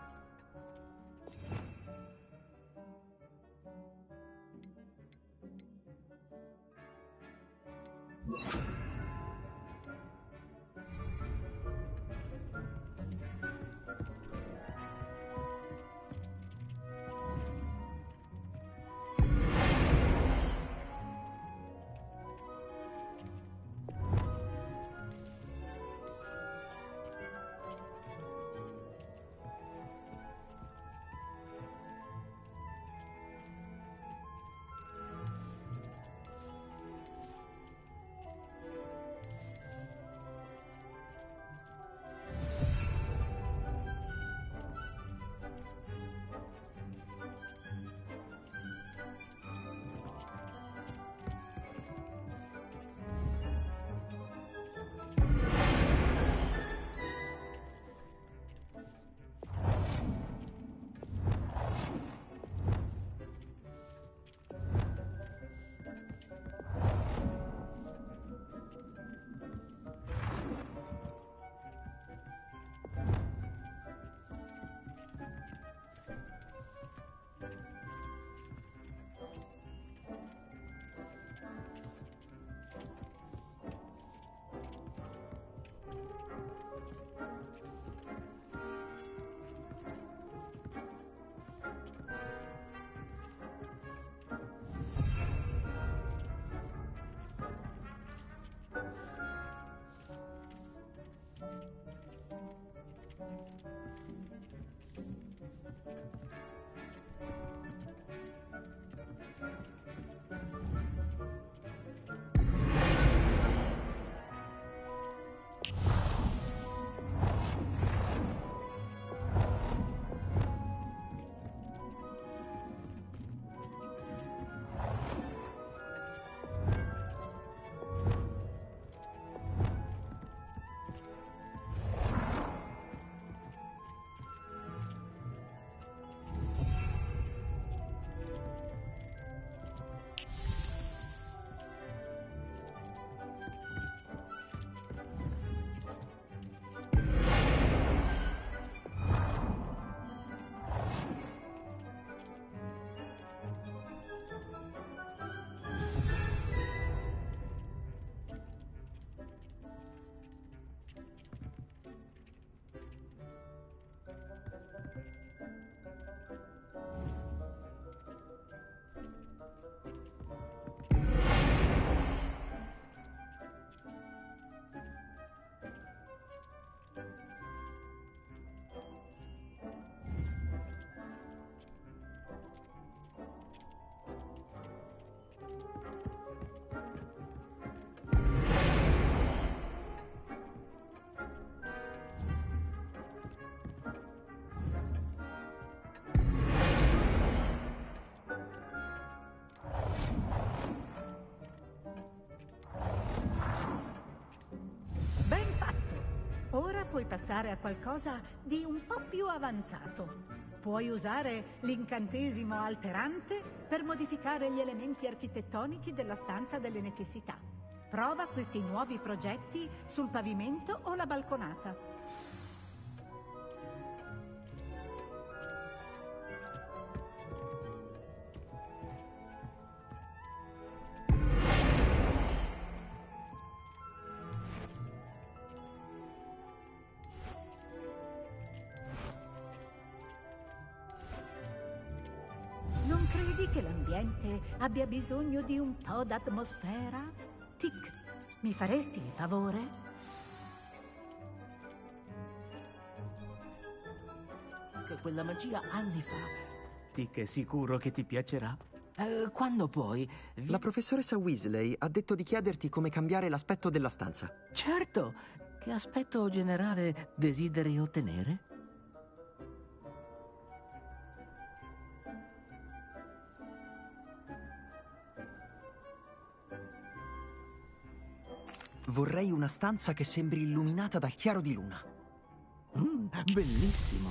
puoi passare a qualcosa di un po' più avanzato. Puoi usare l'incantesimo alterante per modificare gli elementi architettonici della stanza delle necessità. Prova questi nuovi progetti sul pavimento o la balconata. Non credi che l'ambiente abbia bisogno di un po' d'atmosfera? Tic, mi faresti il favore? Che quella magia anni fa. Tic, è sicuro che ti piacerà? Eh, quando poi... Vi... La professoressa Weasley ha detto di chiederti come cambiare l'aspetto della stanza. Certo! Che aspetto generale desideri ottenere? Vorrei una stanza che sembri illuminata dal chiaro di luna. Mm, bellissimo!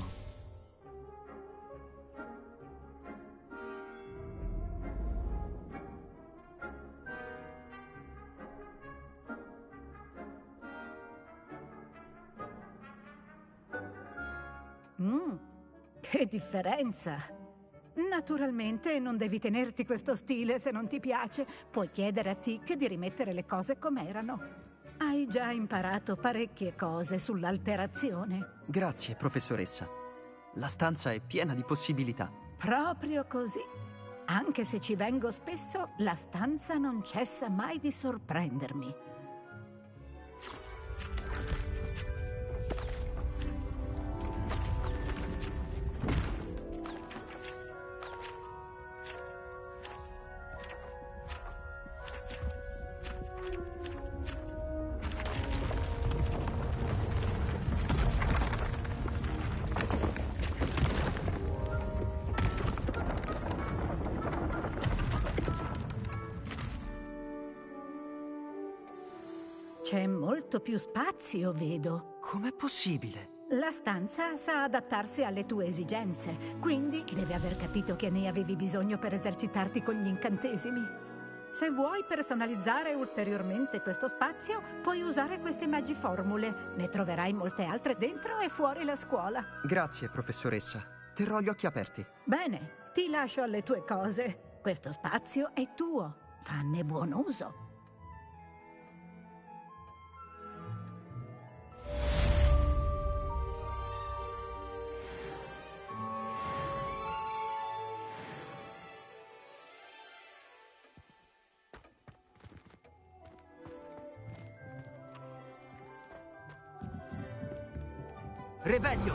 Mm, che differenza! Naturalmente non devi tenerti questo stile se non ti piace. Puoi chiedere a Tic di rimettere le cose com'erano. Hai già imparato parecchie cose sull'alterazione. Grazie, professoressa. La stanza è piena di possibilità. Proprio così. Anche se ci vengo spesso, la stanza non cessa mai di sorprendermi. C'è molto più spazio, vedo. Com'è possibile? La stanza sa adattarsi alle tue esigenze, quindi deve aver capito che ne avevi bisogno per esercitarti con gli incantesimi. Se vuoi personalizzare ulteriormente questo spazio, puoi usare queste magiformule. Ne troverai molte altre dentro e fuori la scuola. Grazie, professoressa. Terrò gli occhi aperti. Bene, ti lascio alle tue cose. Questo spazio è tuo. Fanne buon uso. Revelio!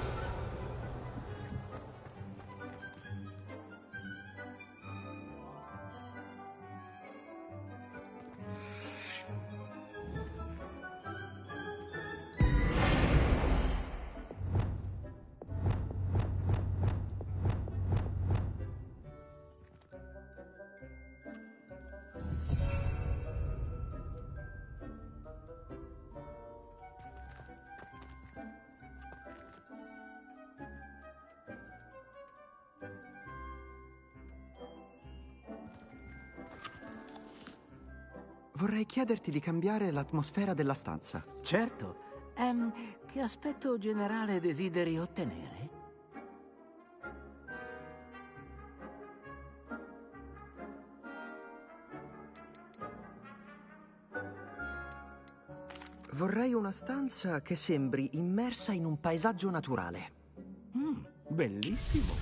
Vorrei chiederti di cambiare l'atmosfera della stanza. Certo. Ehm, che aspetto generale desideri ottenere? Vorrei una stanza che sembri immersa in un paesaggio naturale. Mm, bellissimo.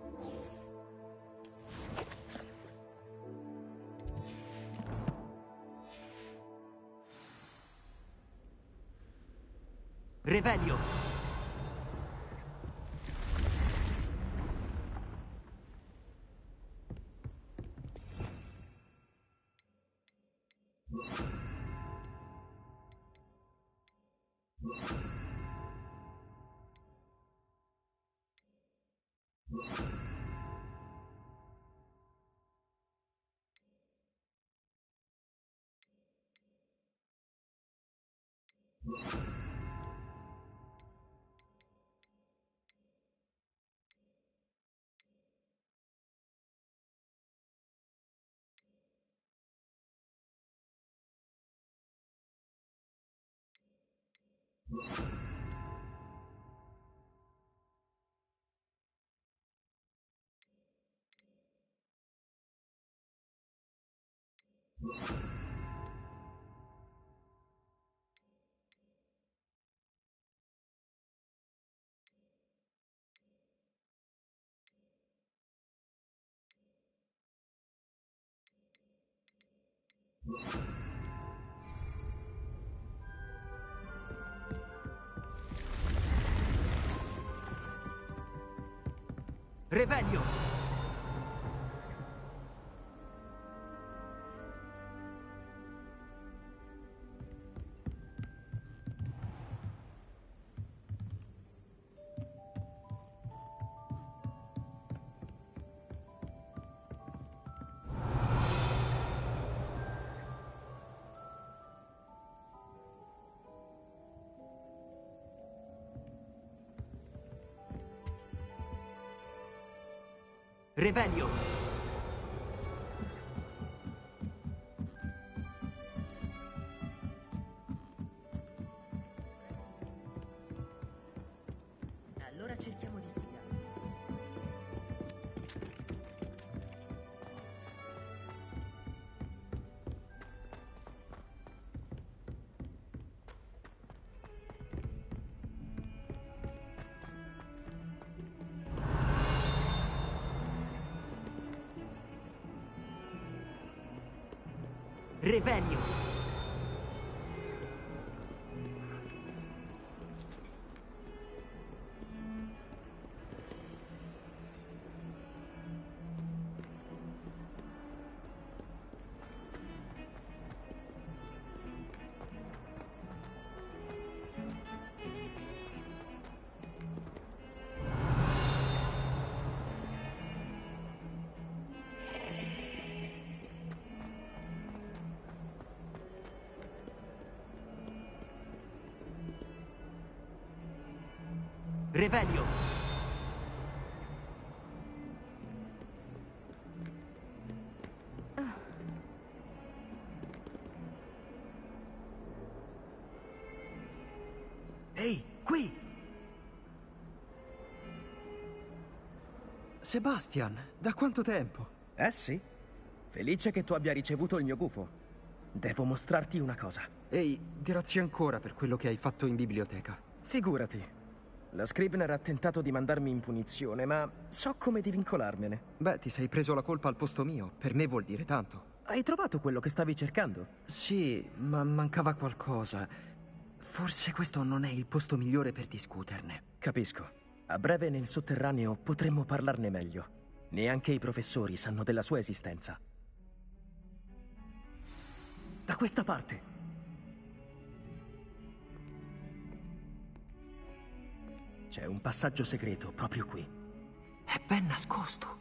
Revelio! Revelio! Revelio! Allora cerchiamo di spiegare. Revelio! Revelio! Ehi, qui! Sebastian, da quanto tempo? Eh sì, felice che tu abbia ricevuto il mio gufo. Devo mostrarti una cosa. Ehi, grazie ancora per quello che hai fatto in biblioteca. Figurati. La Scribner ha tentato di mandarmi in punizione, ma so come divincolarmene. Beh, ti sei preso la colpa al posto mio. Per me vuol dire tanto. Hai trovato quello che stavi cercando? Sì, ma mancava qualcosa. Forse questo non è il posto migliore per discuterne. Capisco. A breve nel sotterraneo potremmo parlarne meglio. Neanche i professori sanno della sua esistenza. Da questa parte. C'è un passaggio segreto proprio qui. È ben nascosto.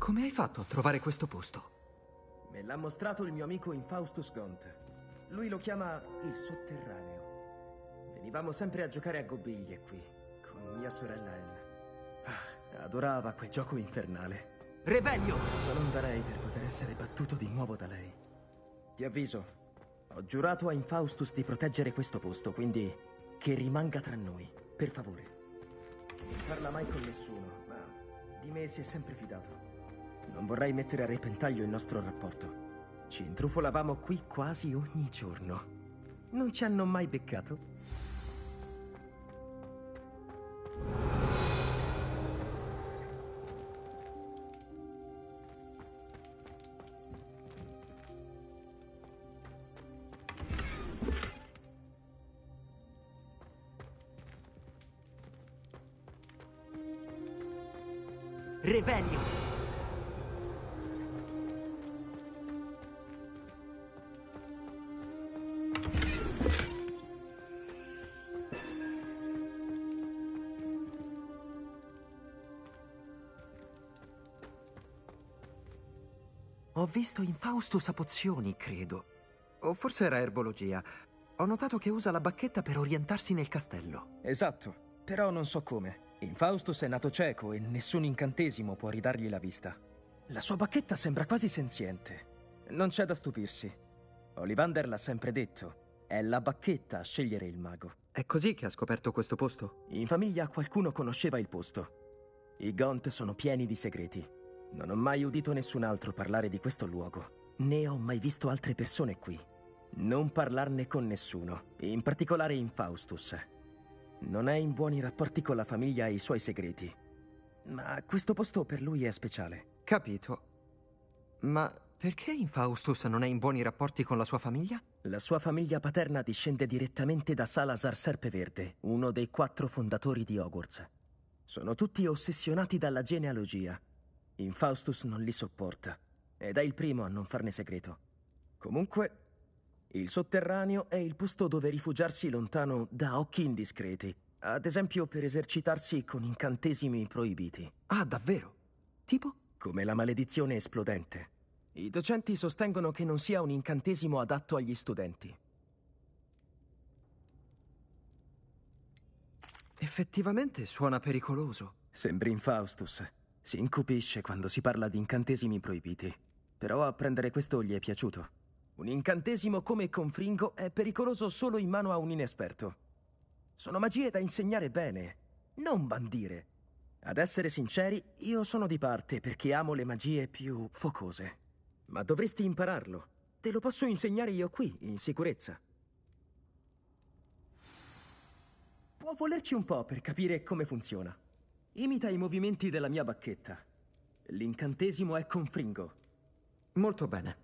Come hai fatto a trovare questo posto? Me l'ha mostrato il mio amico Infaustus Gaunt. Lui lo chiama il sotterraneo. Venivamo sempre a giocare a gobiglie qui, con mia sorella Anne. Ah, adorava quel gioco infernale. Revelio! Cosa non darei per poter essere battuto di nuovo da lei. Ti avviso, ho giurato a Infaustus di proteggere questo posto, quindi che rimanga tra noi, per favore. Non parla mai con nessuno, ma di me si è sempre fidato. Non vorrei mettere a repentaglio il nostro rapporto. Ci intrufolavamo qui quasi ogni giorno. Non ci hanno mai beccato? Revelio! Ho visto Infaustus a pozioni, credo. O forse era erbologia. Ho notato che usa la bacchetta per orientarsi nel castello. Esatto, però non so come. Infaustus è nato cieco e nessun incantesimo può ridargli la vista. La sua bacchetta sembra quasi senziente. Non c'è da stupirsi. Ollivander l'ha sempre detto. È la bacchetta a scegliere il mago. È così che ha scoperto questo posto? In famiglia qualcuno conosceva il posto. I Gaunt sono pieni di segreti. Non ho mai udito nessun altro parlare di questo luogo, né ho mai visto altre persone qui. Non parlarne con nessuno, in particolare Infaustus. Non è in buoni rapporti con la famiglia e i suoi segreti. Ma questo posto per lui è speciale. Capito. Ma perché Infaustus non è in buoni rapporti con la sua famiglia? La sua famiglia paterna discende direttamente da Salazar Serpeverde, uno dei quattro fondatori di Hogwarts. Sono tutti ossessionati dalla genealogia. Infaustus non li sopporta, ed è il primo a non farne segreto. Comunque, il sotterraneo è il posto dove rifugiarsi lontano da occhi indiscreti, ad esempio per esercitarsi con incantesimi proibiti. Ah, davvero? Tipo? Come la maledizione esplodente. I docenti sostengono che non sia un incantesimo adatto agli studenti. Effettivamente suona pericoloso. Sembri Infaustus. Si incupisce quando si parla di incantesimi proibiti. Però a prendere questo gli è piaciuto. Un incantesimo come Confringo è pericoloso solo in mano a un inesperto. Sono magie da insegnare bene, non bandire. Ad essere sinceri, io sono di parte perché amo le magie più focose. Ma dovresti impararlo. Te lo posso insegnare io qui, in sicurezza. Può volerci un po' per capire come funziona. Imita i movimenti della mia bacchetta. L'incantesimo è Confringo. Molto bene.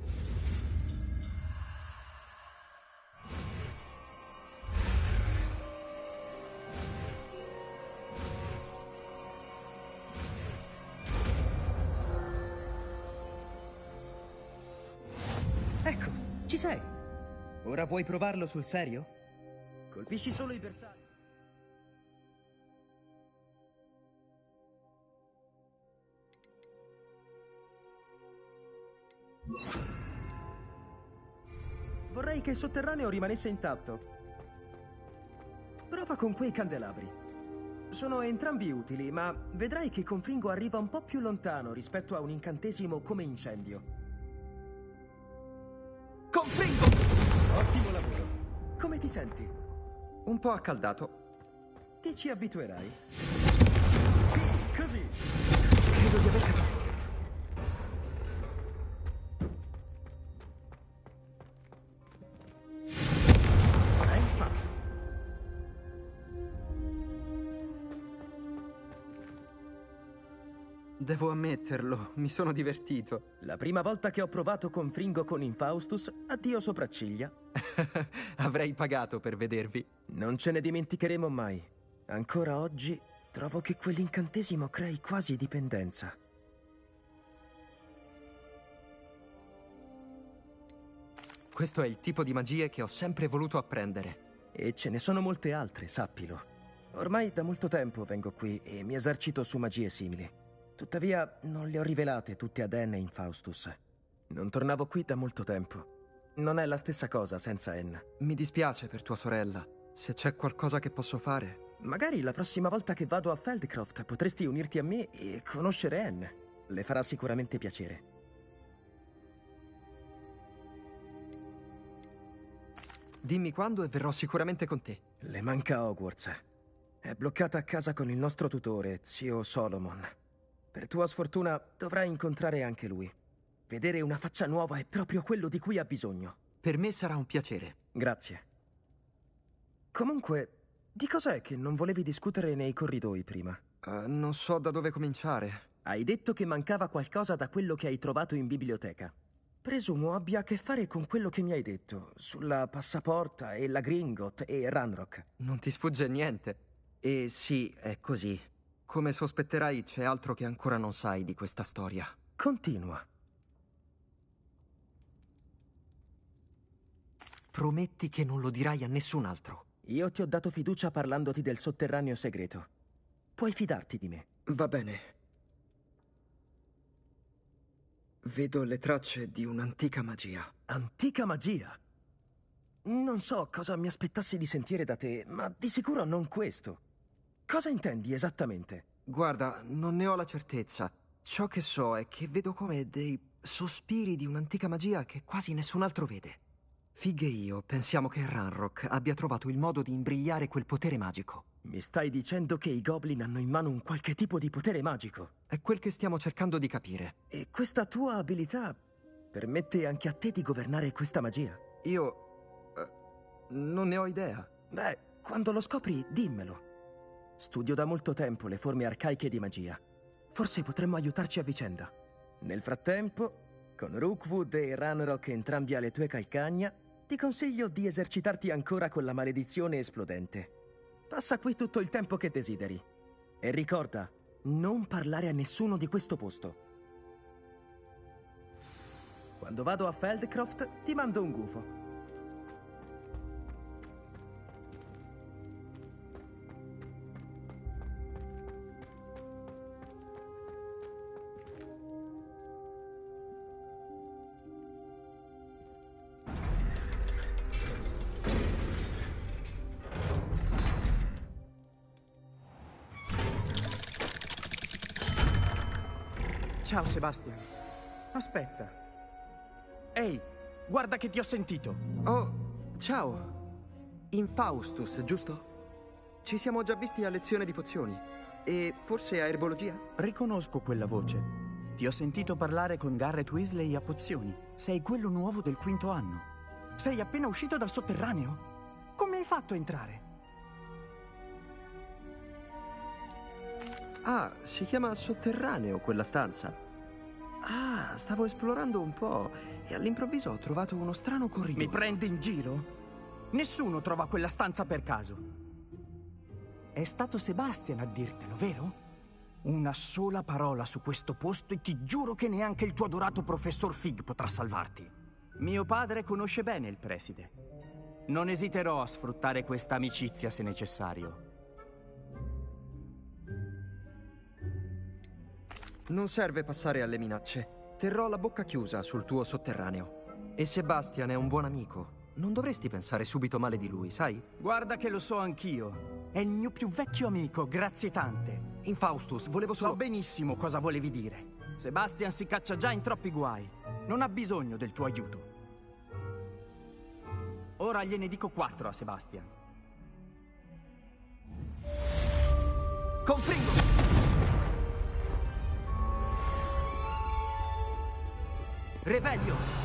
Ecco, ci sei. Ora vuoi provarlo sul serio? Colpisci solo i bersagli. Vorrei che il sotterraneo rimanesse intatto. Prova con quei candelabri. Sono entrambi utili, ma vedrai che Confringo arriva un po' più lontano rispetto a un incantesimo come incendio. Confringo! Ottimo lavoro. Come ti senti? Un po' accaldato. Ti ci abituerai. Sì, così. Credo di aver capito. Devo ammetterlo, mi sono divertito. La prima volta che ho provato Confringo con Infaustus, addio sopracciglia. Avrei pagato per vedervi. Non ce ne dimenticheremo mai. Ancora oggi trovo che quell'incantesimo crei quasi dipendenza. Questo è il tipo di magie che ho sempre voluto apprendere. E ce ne sono molte altre, sappilo. Ormai da molto tempo vengo qui e mi esercito su magie simili. Tuttavia, non le ho rivelate tutte ad Anne e Infaustus. Non tornavo qui da molto tempo. Non è la stessa cosa senza Anne. Mi dispiace per tua sorella. Se c'è qualcosa che posso fare... Magari la prossima volta che vado a Feldcroft potresti unirti a me e conoscere Anne. Le farà sicuramente piacere. Dimmi quando e verrò sicuramente con te. Le manca Hogwarts. È bloccata a casa con il nostro tutore, zio Solomon. Per tua sfortuna dovrai incontrare anche lui. Vedere una faccia nuova è proprio quello di cui ha bisogno. Per me sarà un piacere. Grazie. Comunque, di cos'è che non volevi discutere nei corridoi prima? Uh, non so da dove cominciare. Hai detto che mancava qualcosa da quello che hai trovato in biblioteca. Presumo abbia a che fare con quello che mi hai detto sulla Passaporta e la Gringot e Ranrock. Non ti sfugge niente. E sì, è così. Come sospetterai, c'è altro che ancora non sai di questa storia. Continua. Prometti che non lo dirai a nessun altro. Io ti ho dato fiducia parlandoti del sotterraneo segreto. Puoi fidarti di me. Va bene. Vedo le tracce di un'antica magia. Antica magia? Non so cosa mi aspettassi di sentire da te, ma di sicuro non questo. Cosa intendi esattamente? Guarda, non ne ho la certezza. Ciò che so è che vedo come dei sospiri di un'antica magia che quasi nessun altro vede. Fig e io pensiamo che Ranrock abbia trovato il modo di imbrigliare quel potere magico. Mi stai dicendo che i Goblin hanno in mano un qualche tipo di potere magico? È quel che stiamo cercando di capire. E questa tua abilità permette anche a te di governare questa magia? Io... Uh, non ne ho idea. Beh, quando lo scopri, dimmelo. Studio da molto tempo le forme arcaiche di magia. Forse potremmo aiutarci a vicenda. Nel frattempo, con Rookwood e Ranrock entrambi alle tue calcagna, ti consiglio di esercitarti ancora con la maledizione esplodente. Passa qui tutto il tempo che desideri. E ricorda, non parlare a nessuno di questo posto. Quando vado a Feldcroft, ti mando un gufo. Ciao Sebastian. Aspetta. Ehi, guarda che ti ho sentito. Oh, ciao. Infaustus, giusto? Ci siamo già visti a lezione di pozioni. E forse a erbologia? Riconosco quella voce. Ti ho sentito parlare con Garrett Weasley a pozioni. Sei quello nuovo del quinto anno. Sei appena uscito dal sotterraneo? Come hai fatto a entrare? Ah, si chiama sotterraneo quella stanza. Ah, stavo esplorando un po' e all'improvviso ho trovato uno strano corridoio. Mi prendi in giro? Nessuno trova quella stanza per caso. È stato Sebastian a dirtelo, vero? Una sola parola su questo posto e ti giuro che neanche il tuo adorato professor Fig potrà salvarti. Mio padre conosce bene il preside. Non esiterò a sfruttare questa amicizia se necessario. Non serve passare alle minacce. Terrò la bocca chiusa sul tuo sotterraneo. E Sebastian è un buon amico. Non dovresti pensare subito male di lui, sai? Guarda che lo so anch'io. È il mio più vecchio amico, grazie tante. Infaustus, volevo solo... So benissimo cosa volevi dire. Sebastian si caccia già in troppi guai. Non ha bisogno del tuo aiuto. Ora gliene dico quattro a Sebastian. Confringo! Revelio!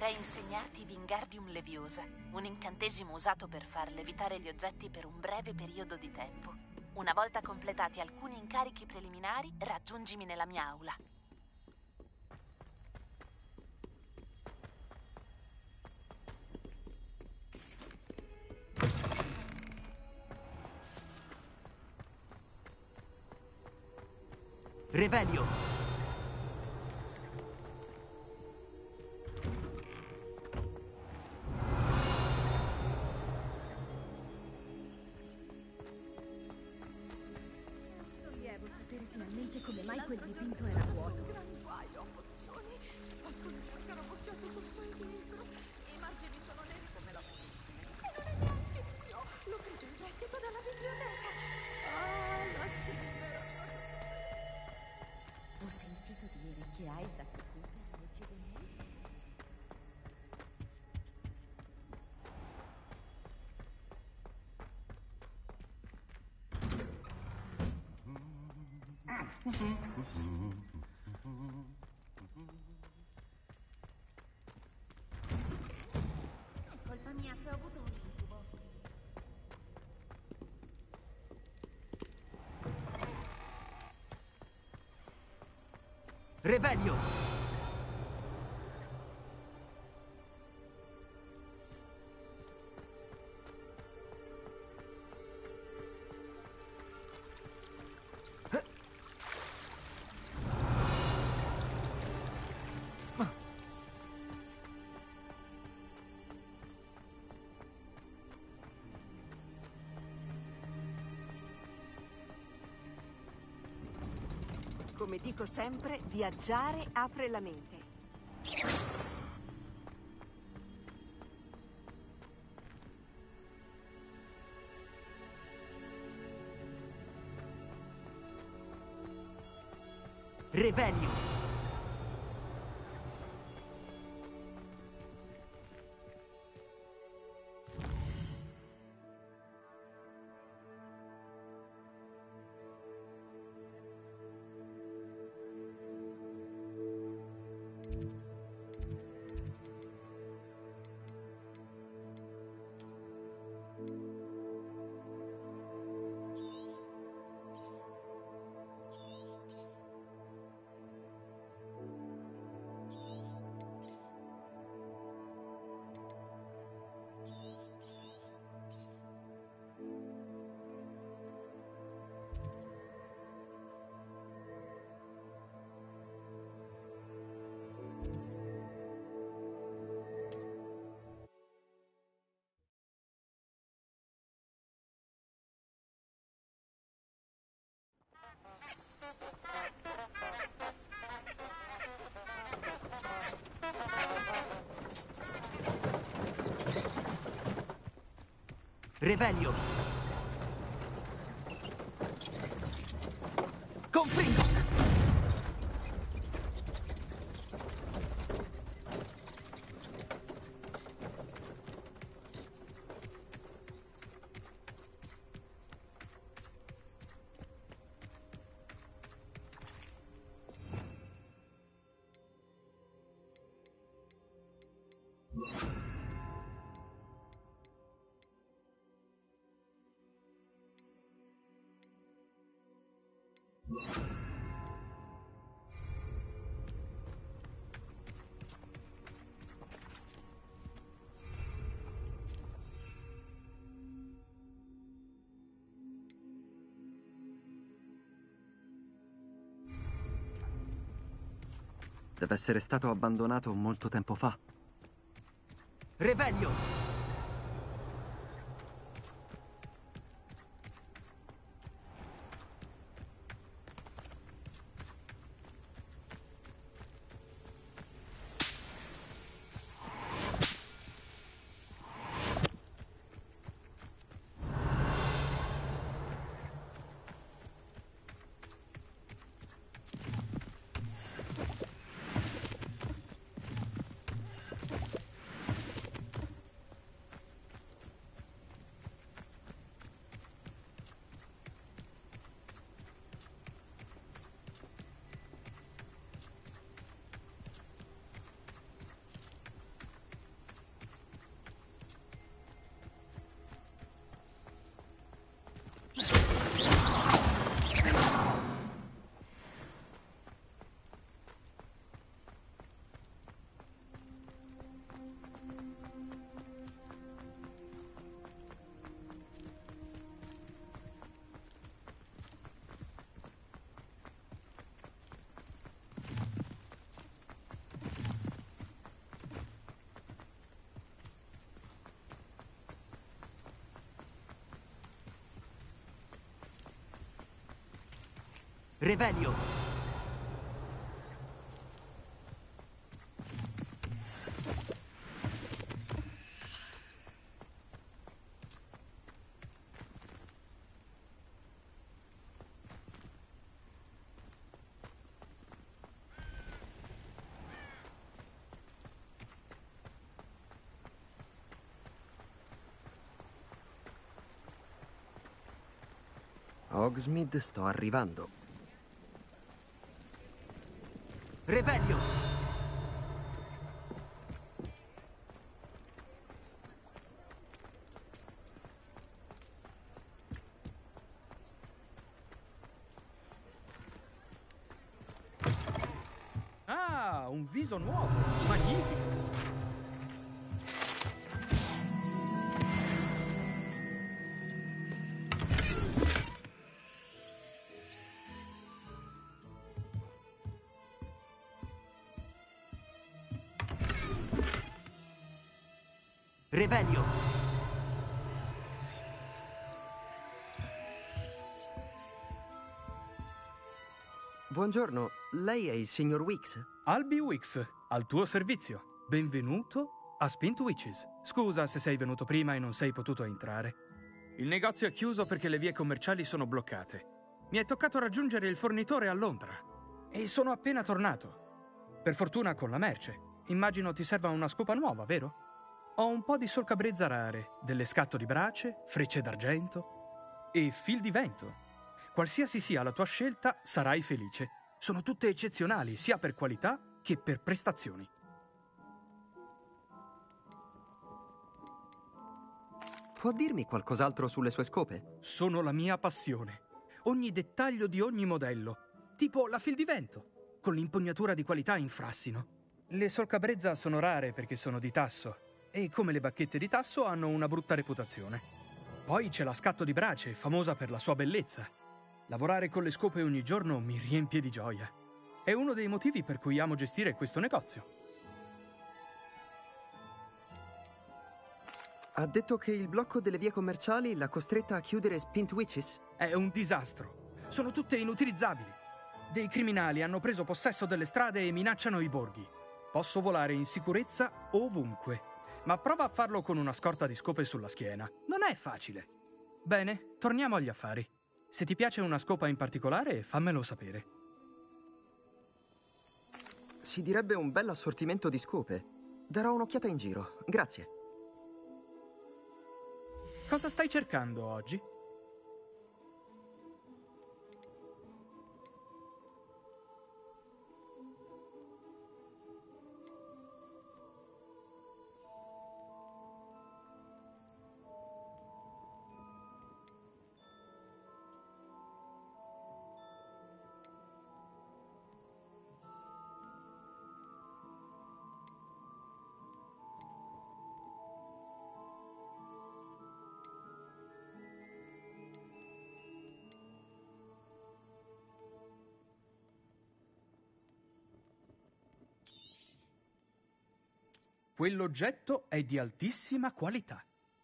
Vorrei insegnarti Wingardium Leviosa, un incantesimo usato per far levitare gli oggetti per un breve periodo di tempo. Una volta completati alcuni incarichi preliminari, raggiungimi nella mia aula. Revelio! Sollievo sapere finalmente come mai quel dipinto era vuoto. Gran guaio a pozioni. Alcuni cercano bocciato tutto il libro. I margini sono neri come la e non è neanche mio. L'ho preso in prestito dalla biblioteca. Ah, la scriverò. Ho sentito dire che Isaac Cooper legge dei libri. È colpa mia se ho avuto un incubo. Revelio! Come dico sempre, viaggiare apre la mente. Revelio! Revelio! Confringo! Deve essere stato abbandonato molto tempo fa. Revelio! Revelio! Hogsmeade, sto arrivando. Revelio! Ah, un viso nuovo! Magnifico! Revelio! Buongiorno, lei è il signor Weeks? Albi Weeks, al tuo servizio. Benvenuto a Spint Witches. Scusa se sei venuto prima e non sei potuto entrare. Il negozio è chiuso perché le vie commerciali sono bloccate. Mi è toccato raggiungere il fornitore a Londra e sono appena tornato. Per fortuna con la merce. Immagino ti serva una scopa nuova, vero? Ho un po' di solcabrezza rare, delle scatto di brace, frecce d'argento e fil di vento. Qualsiasi sia la tua scelta, sarai felice. Sono tutte eccezionali, sia per qualità che per prestazioni. Può dirmi qualcos'altro sulle sue scope? Sono la mia passione. Ogni dettaglio di ogni modello. Tipo la fil di vento, con l'impugnatura di qualità in frassino. Le solcabrezza sono rare perché sono di tasso. E come le bacchette di tasso hanno una brutta reputazione. Poi c'è la scatto di brace, famosa per la sua bellezza. Lavorare con le scope ogni giorno mi riempie di gioia. È uno dei motivi per cui amo gestire questo negozio. Ha detto che il blocco delle vie commerciali l'ha costretta a chiudere Spint Witches? È un disastro. Sono tutte inutilizzabili. Dei criminali hanno preso possesso delle strade e minacciano i borghi. Posso volare in sicurezza ovunque. Ma prova a farlo con una scorta di scope sulla schiena. Non è facile. Bene, torniamo agli affari. Se ti piace una scopa in particolare, fammelo sapere. Si direbbe un bel assortimento di scope. Darò un'occhiata in giro. Grazie. Cosa stai cercando oggi? Quell'oggetto è di altissima qualità.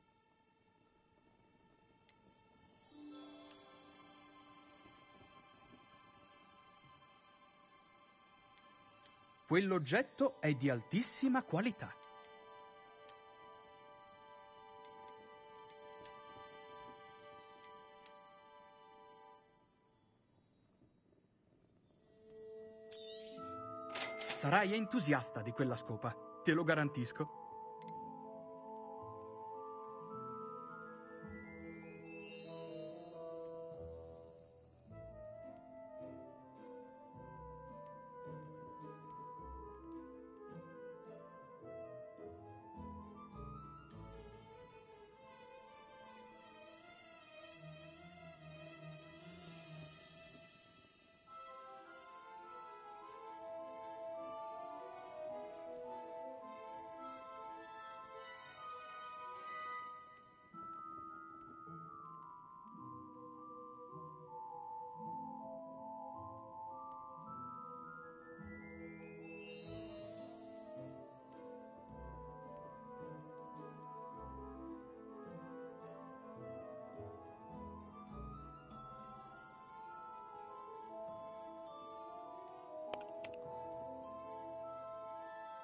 Quell'oggetto è di altissima qualità. Sarai entusiasta di quella scopa, te lo garantisco.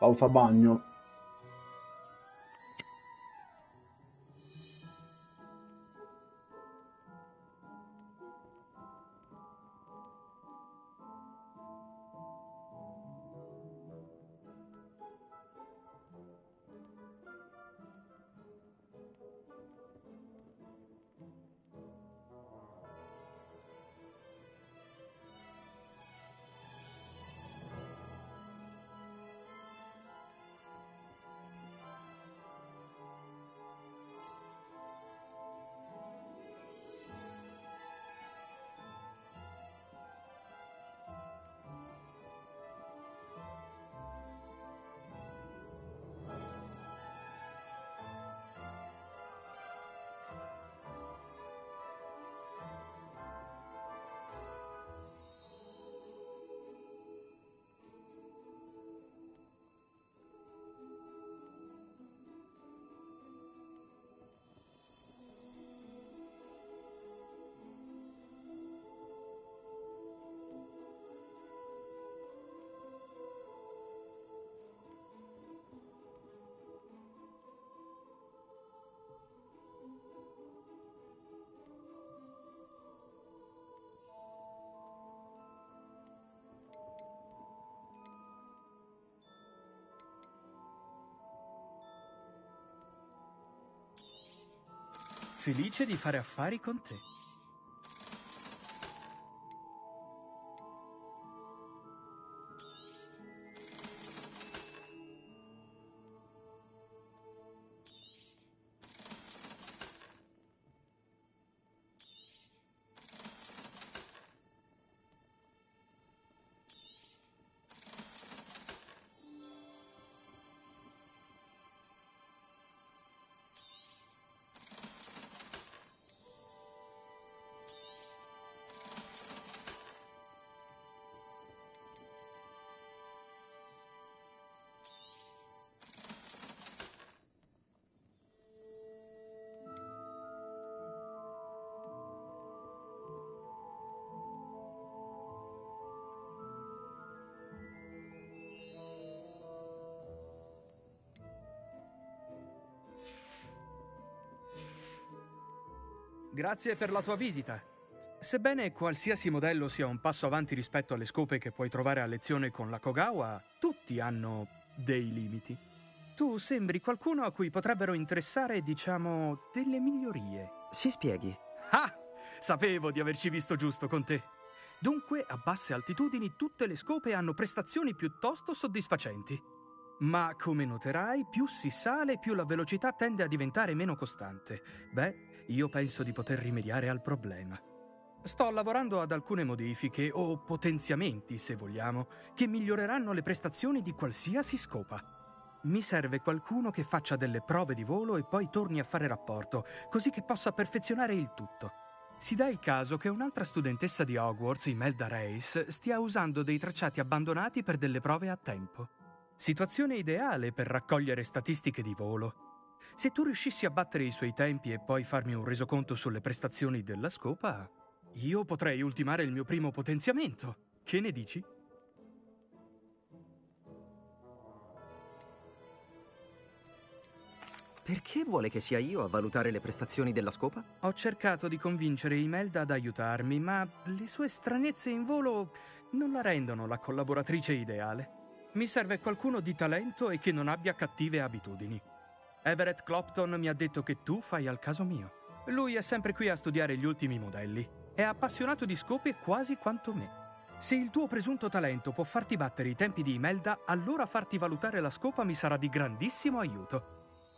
Pausa bagno. Felice di fare affari con te. Grazie per la tua visita. Sebbene qualsiasi modello sia un passo avanti rispetto alle scope che puoi trovare a lezione con la Kogawa, tutti hanno dei limiti. Tu sembri qualcuno a cui potrebbero interessare, diciamo, delle migliorie. Si spieghi. Ah! Sapevo di averci visto giusto con te. Dunque, a basse altitudini tutte le scope hanno prestazioni piuttosto soddisfacenti. Ma, come noterai, più si sale, più la velocità tende a diventare meno costante. Beh, io penso di poter rimediare al problema. Sto lavorando ad alcune modifiche, o potenziamenti, se vogliamo, che miglioreranno le prestazioni di qualsiasi scopa. Mi serve qualcuno che faccia delle prove di volo e poi torni a fare rapporto, così che possa perfezionare il tutto. Si dà il caso che un'altra studentessa di Hogwarts, Imelda Reis, stia usando dei tracciati abbandonati per delle prove a tempo. Situazione ideale per raccogliere statistiche di volo. Se tu riuscissi a battere i suoi tempi e poi farmi un resoconto sulle prestazioni della scopa, io potrei ultimare il mio primo potenziamento. Che ne dici? Perché vuole che sia io a valutare le prestazioni della scopa? Ho cercato di convincere Imelda ad aiutarmi, ma le sue stranezze in volo non la rendono la collaboratrice ideale. Mi serve qualcuno di talento e che non abbia cattive abitudini. Everett Clopton mi ha detto che tu fai al caso mio. Lui è sempre qui a studiare gli ultimi modelli. È appassionato di scope quasi quanto me. Se il tuo presunto talento può farti battere i tempi di Imelda, allora farti valutare la scopa mi sarà di grandissimo aiuto.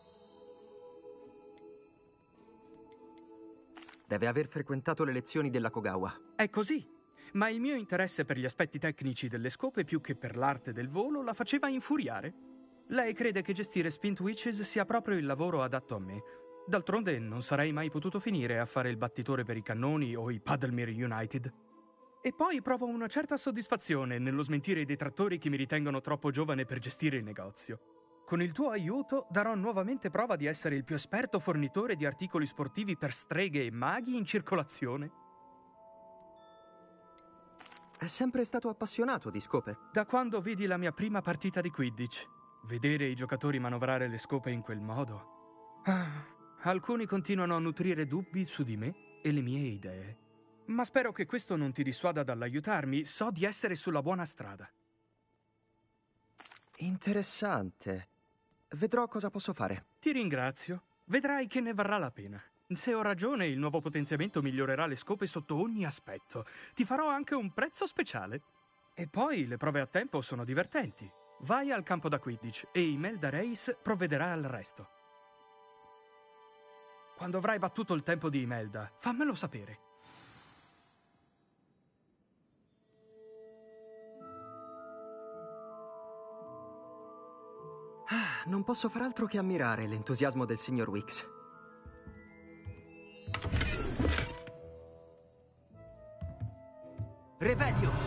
Deve aver frequentato le lezioni della Kogawa. È così. Ma il mio interesse per gli aspetti tecnici delle scope più che per l'arte del volo la faceva infuriare. Lei crede che gestire Spint Witches sia proprio il lavoro adatto a me. D'altronde non sarei mai potuto finire a fare il battitore per i cannoni o i Puddlemere United. E poi provo una certa soddisfazione nello smentire i detrattori che mi ritengono troppo giovane per gestire il negozio. Con il tuo aiuto darò nuovamente prova di essere il più esperto fornitore di articoli sportivi per streghe e maghi in circolazione. È sempre stato appassionato di scope? Da quando vidi la mia prima partita di Quidditch. Vedere i giocatori manovrare le scope in quel modo. Ah, alcuni continuano a nutrire dubbi su di me e le mie idee. Ma spero che questo non ti dissuada dall'aiutarmi. So di essere sulla buona strada. Interessante. Vedrò cosa posso fare. Ti ringrazio. Vedrai che ne varrà la pena. Se ho ragione, il nuovo potenziamento migliorerà le scope sotto ogni aspetto. Ti farò anche un prezzo speciale. E poi le prove a tempo sono divertenti. Vai al campo da Quidditch e Imelda Reis provvederà al resto. Quando avrai battuto il tempo di Imelda, fammelo sapere. Ah, non posso far altro che ammirare l'entusiasmo del signor Weeks. Revelio!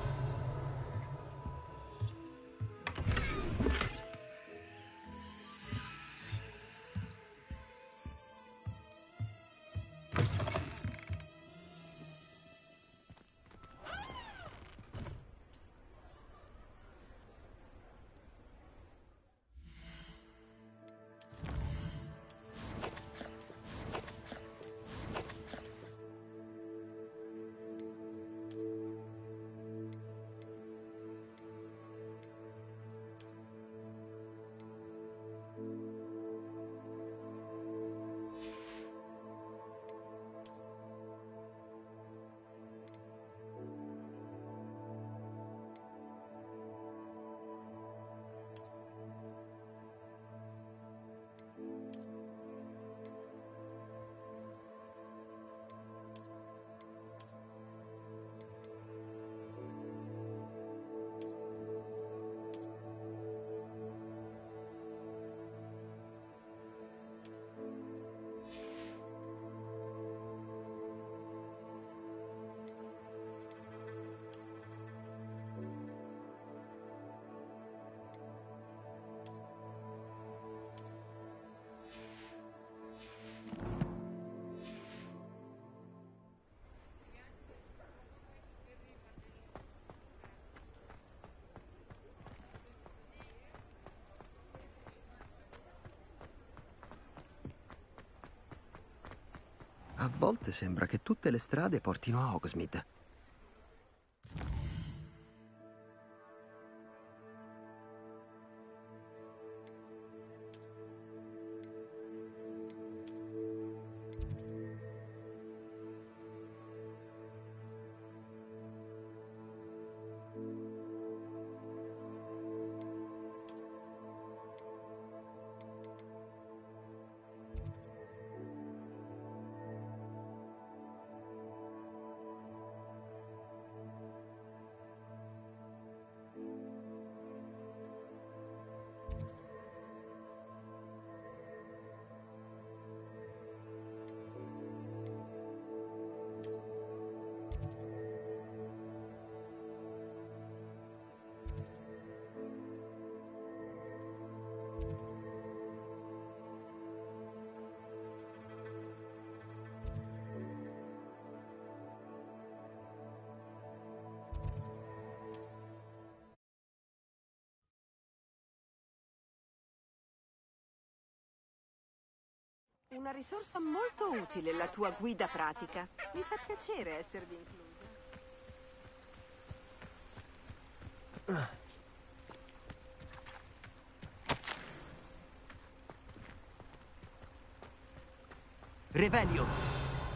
A volte sembra che tutte le strade portino a Hogsmeade. Una risorsa molto utile, la tua guida pratica. Mi fa piacere esservi inclusa. Revelio!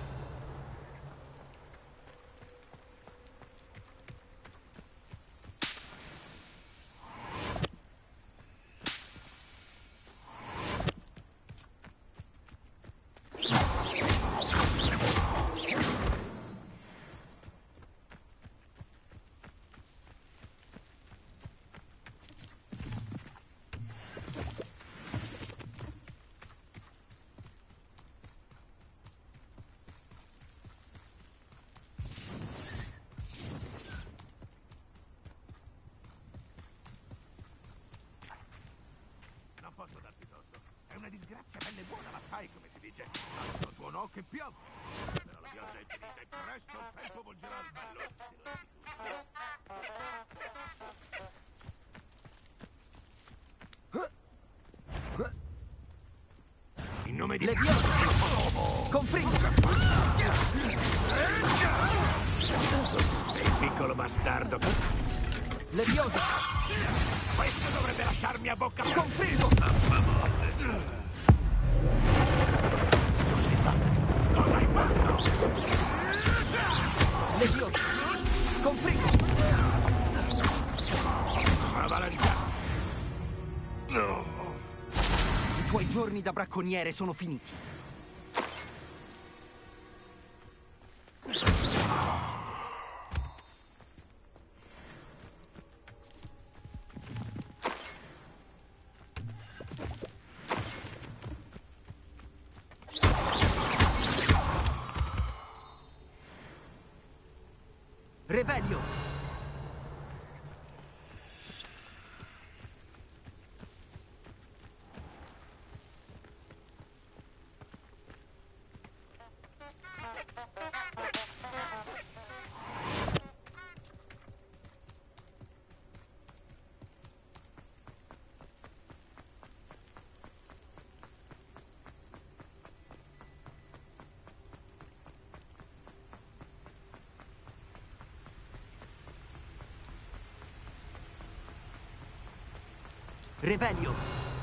Posso darti torto. È una disgrazia bella e buona, ma sai come si dice? Tanto tuo no che piove. Però la pioggia è finita e presto il tempo volgerà al bello. come di... Leviosa! Confringo! Sei piccolo bastardo. Leviosa! Questo dovrebbe lasciarmi a bocca aperta. Confringo! Mamma morte. Cosa hai fatto? Cosa hai fatto? Leviosa! Confringo! Avalancia! No! I tuoi giorni da bracconiere sono finiti. Revelio! Revelio!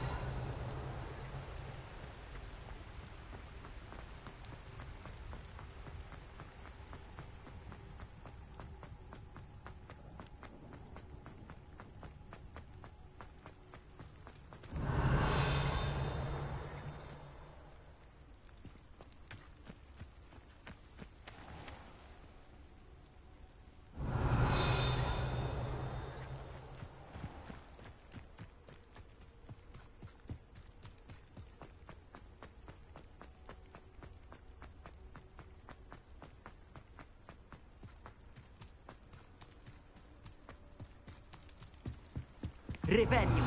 Revelio!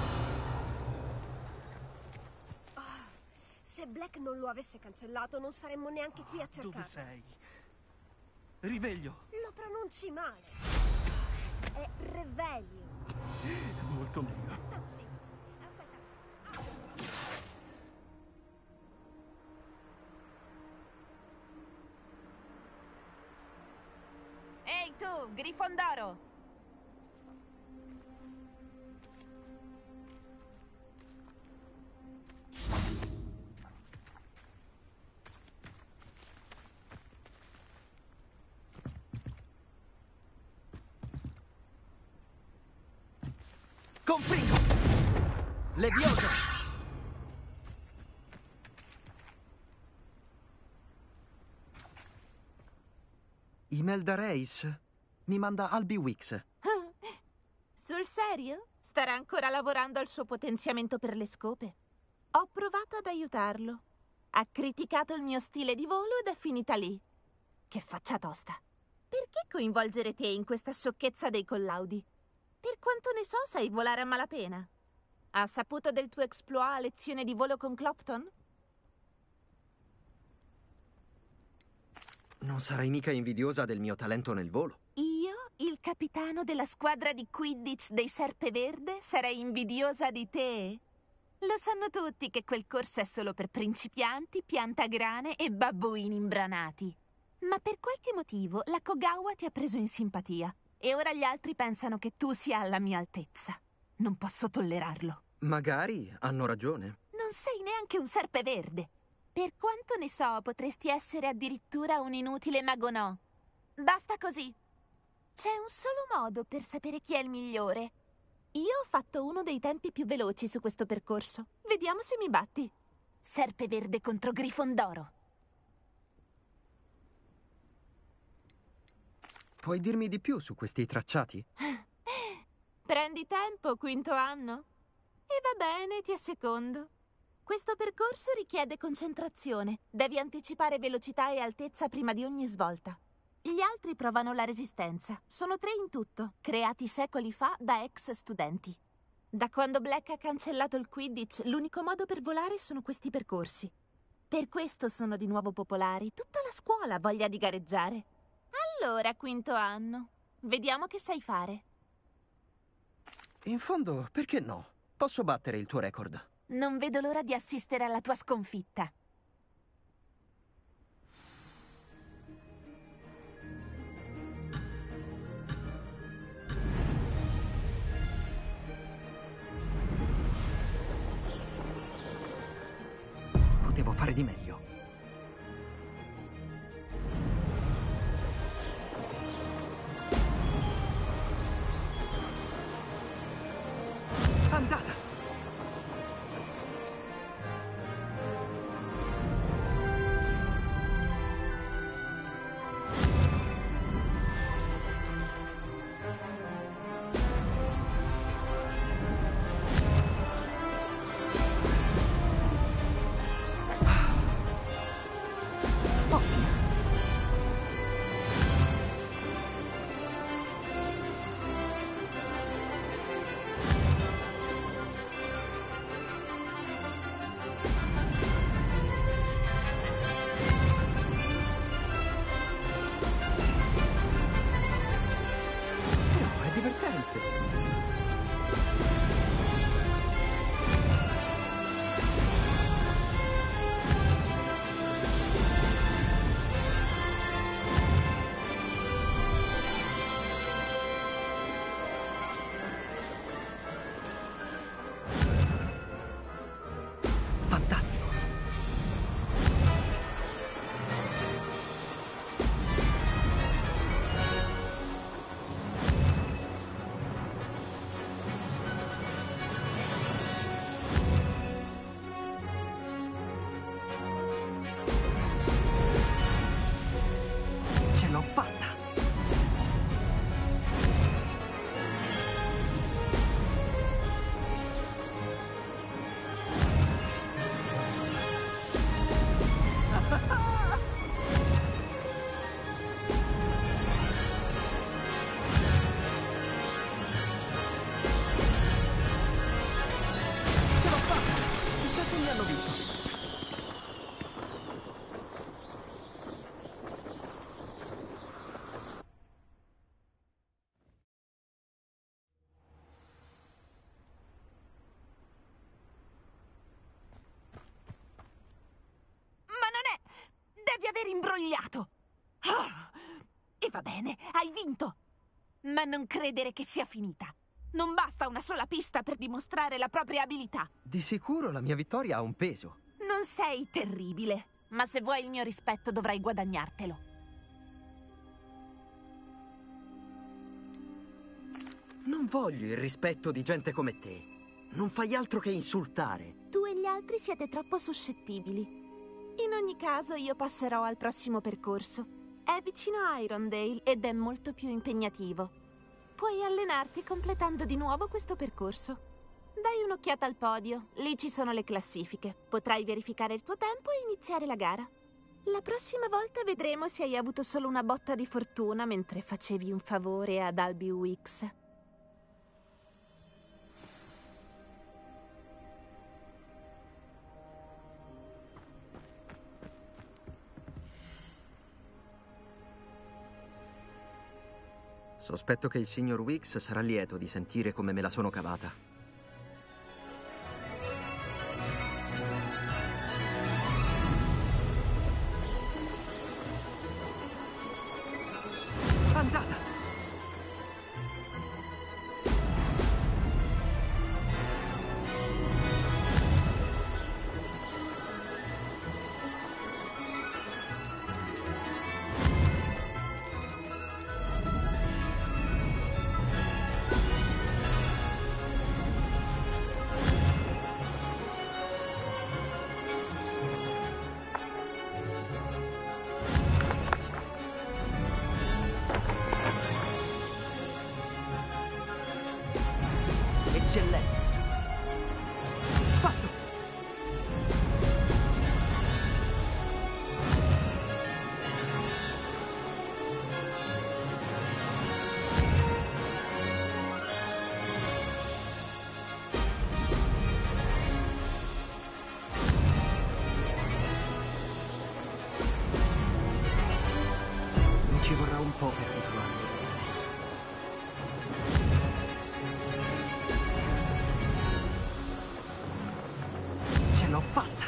Oh, se Black non lo avesse cancellato, non saremmo neanche qui a cercarlo. Dove sei? Riveglio. Lo pronunci male. È Revelio. Molto meglio. Sta zitto. Aspetta. Ehi tu, Grifondoro! Confringo! Leviosa! Imelda Reis mi manda Albi Wix. Sul serio? Starà ancora lavorando al suo potenziamento per le scope? Ho provato ad aiutarlo. Ha criticato il mio stile di volo ed è finita lì. Che faccia tosta. Perché coinvolgere te in questa sciocchezza dei collaudi? Per quanto ne so, sai volare a malapena. Ha saputo del tuo exploit a lezione di volo con Clopton? Non sarai mica invidiosa del mio talento nel volo? Io, il capitano della squadra di Quidditch dei Serpeverde, sarei invidiosa di te? Lo sanno tutti che quel corso è solo per principianti, piantagrane e babbuini imbranati. Ma per qualche motivo la Kogawa ti ha preso in simpatia. E ora gli altri pensano che tu sia alla mia altezza. Non posso tollerarlo. Magari hanno ragione. Non sei neanche un serpeverde. Per quanto ne so, potresti essere addirittura un inutile magonò. Basta così. C'è un solo modo per sapere chi è il migliore. Io ho fatto uno dei tempi più veloci su questo percorso. Vediamo se mi batti. Serpeverde contro Grifondoro. Puoi dirmi di più su questi tracciati? Prendi tempo, quinto anno? E va bene, ti assecondo. Questo percorso richiede concentrazione. Devi anticipare velocità e altezza prima di ogni svolta. Gli altri provano la resistenza. Sono tre in tutto, creati secoli fa da ex studenti. Da quando Black ha cancellato il Quidditch, l'unico modo per volare sono questi percorsi. Per questo sono di nuovo popolari. Tutta la scuola ha voglia di gareggiare. Allora, quinto anno, vediamo che sai fare. In fondo, perché no? Posso battere il tuo record. Non vedo l'ora di assistere alla tua sconfitta. sempre di meglio. Andata! Devi aver imbrogliato. Ah, e va bene, hai vinto. Ma non credere che sia finita. Non basta una sola pista per dimostrare la propria abilità. Di sicuro la mia vittoria ha un peso. Non sei terribile, ma se vuoi il mio rispetto dovrai guadagnartelo. Non voglio il rispetto di gente come te. Non fai altro che insultare. Tu e gli altri siete troppo suscettibili. In ogni caso, io passerò al prossimo percorso. È vicino a Irondale ed è molto più impegnativo. Puoi allenarti completando di nuovo questo percorso. Dai un'occhiata al podio, lì ci sono le classifiche. Potrai verificare il tuo tempo e iniziare la gara. La prossima volta vedremo se hai avuto solo una botta di fortuna mentre facevi un favore ad Albie Weeks. Sospetto che il signor Weeks sarà lieto di sentire come me la sono cavata. Andata! Eccellente. Fatto. Mi ci vorrà un po' per abituarmi. L'ho fatta!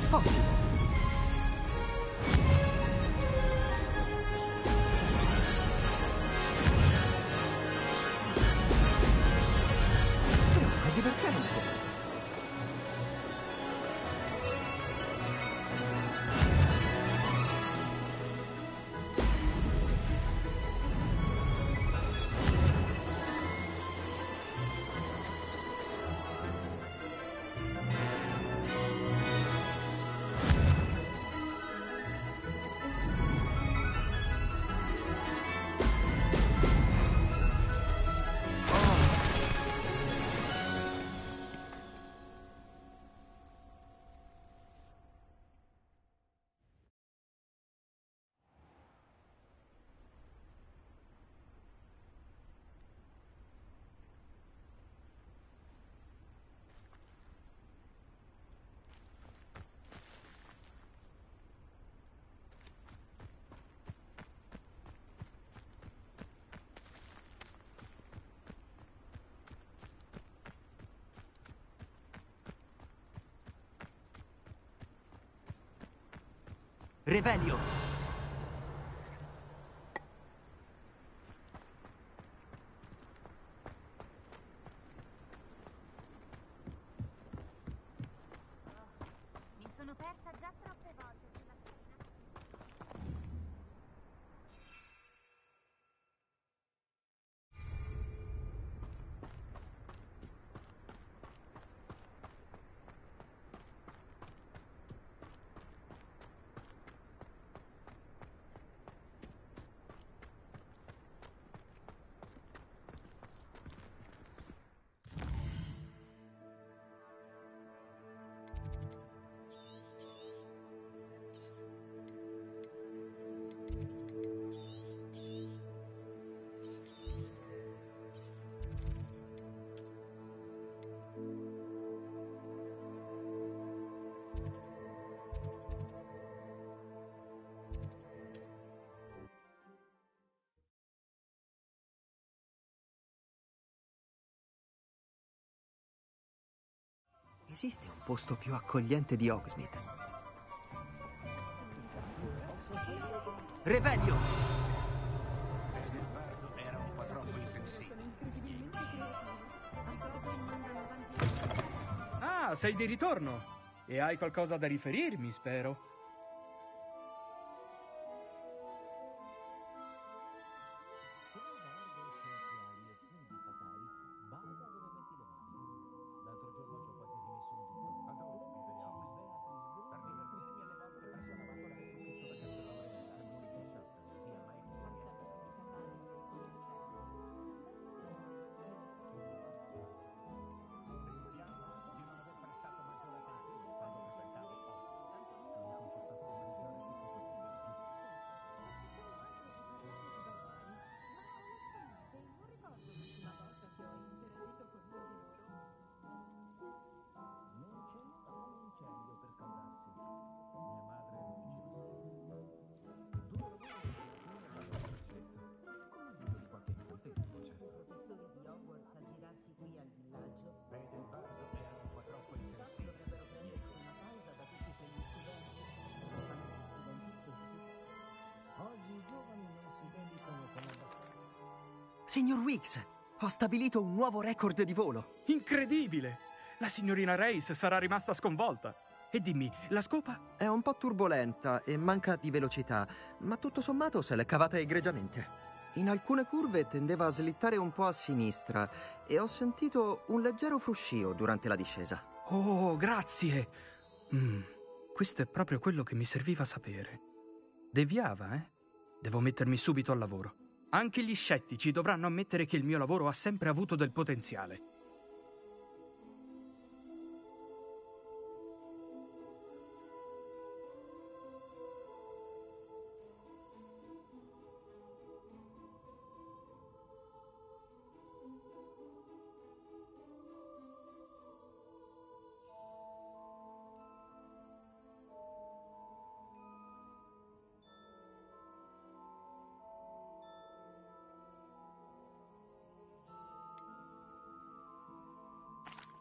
Ottimo. Però è divertente. Revelio! Mi sono persa già troppe volte sulla scena. Esiste un posto più accogliente di Hogsmeade? Revelio! Era un po' troppo insensibile. Ah, sei di ritorno! E hai qualcosa da riferirmi, spero. Signor Weeks, ho stabilito un nuovo record di volo. Incredibile! La signorina Race sarà rimasta sconvolta. E dimmi, la scopa? È un po' turbolenta e manca di velocità, ma tutto sommato se l'è cavata egregiamente. In alcune curve tendeva a slittare un po' a sinistra e ho sentito un leggero fruscio durante la discesa. Oh, grazie! Mm, questo è proprio quello che mi serviva sapere. Deviava, eh? Devo mettermi subito al lavoro. Anche gli scettici dovranno ammettere che il mio lavoro ha sempre avuto del potenziale.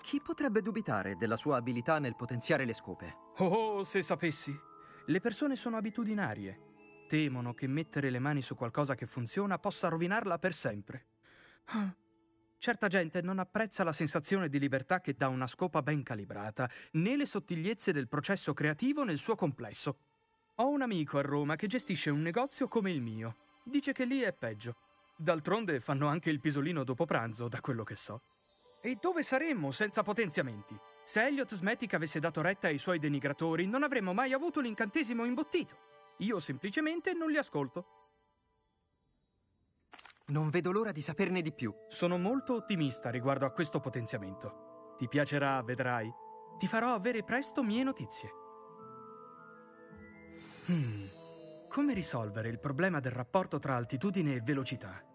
Chi potrebbe dubitare della sua abilità nel potenziare le scope? Oh, se sapessi! Le persone sono abitudinarie. Temono che mettere le mani su qualcosa che funziona possa rovinarla per sempre. Ah. Certa gente non apprezza la sensazione di libertà che dà una scopa ben calibrata, né le sottigliezze del processo creativo nel suo complesso. Ho un amico a Roma che gestisce un negozio come il mio. Dice che lì è peggio. D'altronde fanno anche il pisolino dopo pranzo, da quello che so. E dove saremmo senza potenziamenti? Se Elliot Smetic avesse dato retta ai suoi denigratori, non avremmo mai avuto l'incantesimo imbottito. Io semplicemente non li ascolto. Non vedo l'ora di saperne di più. Sono molto ottimista riguardo a questo potenziamento. Ti piacerà, vedrai. Ti farò avere presto mie notizie. Hmm. Come risolvere il problema del rapporto tra altitudine e velocità?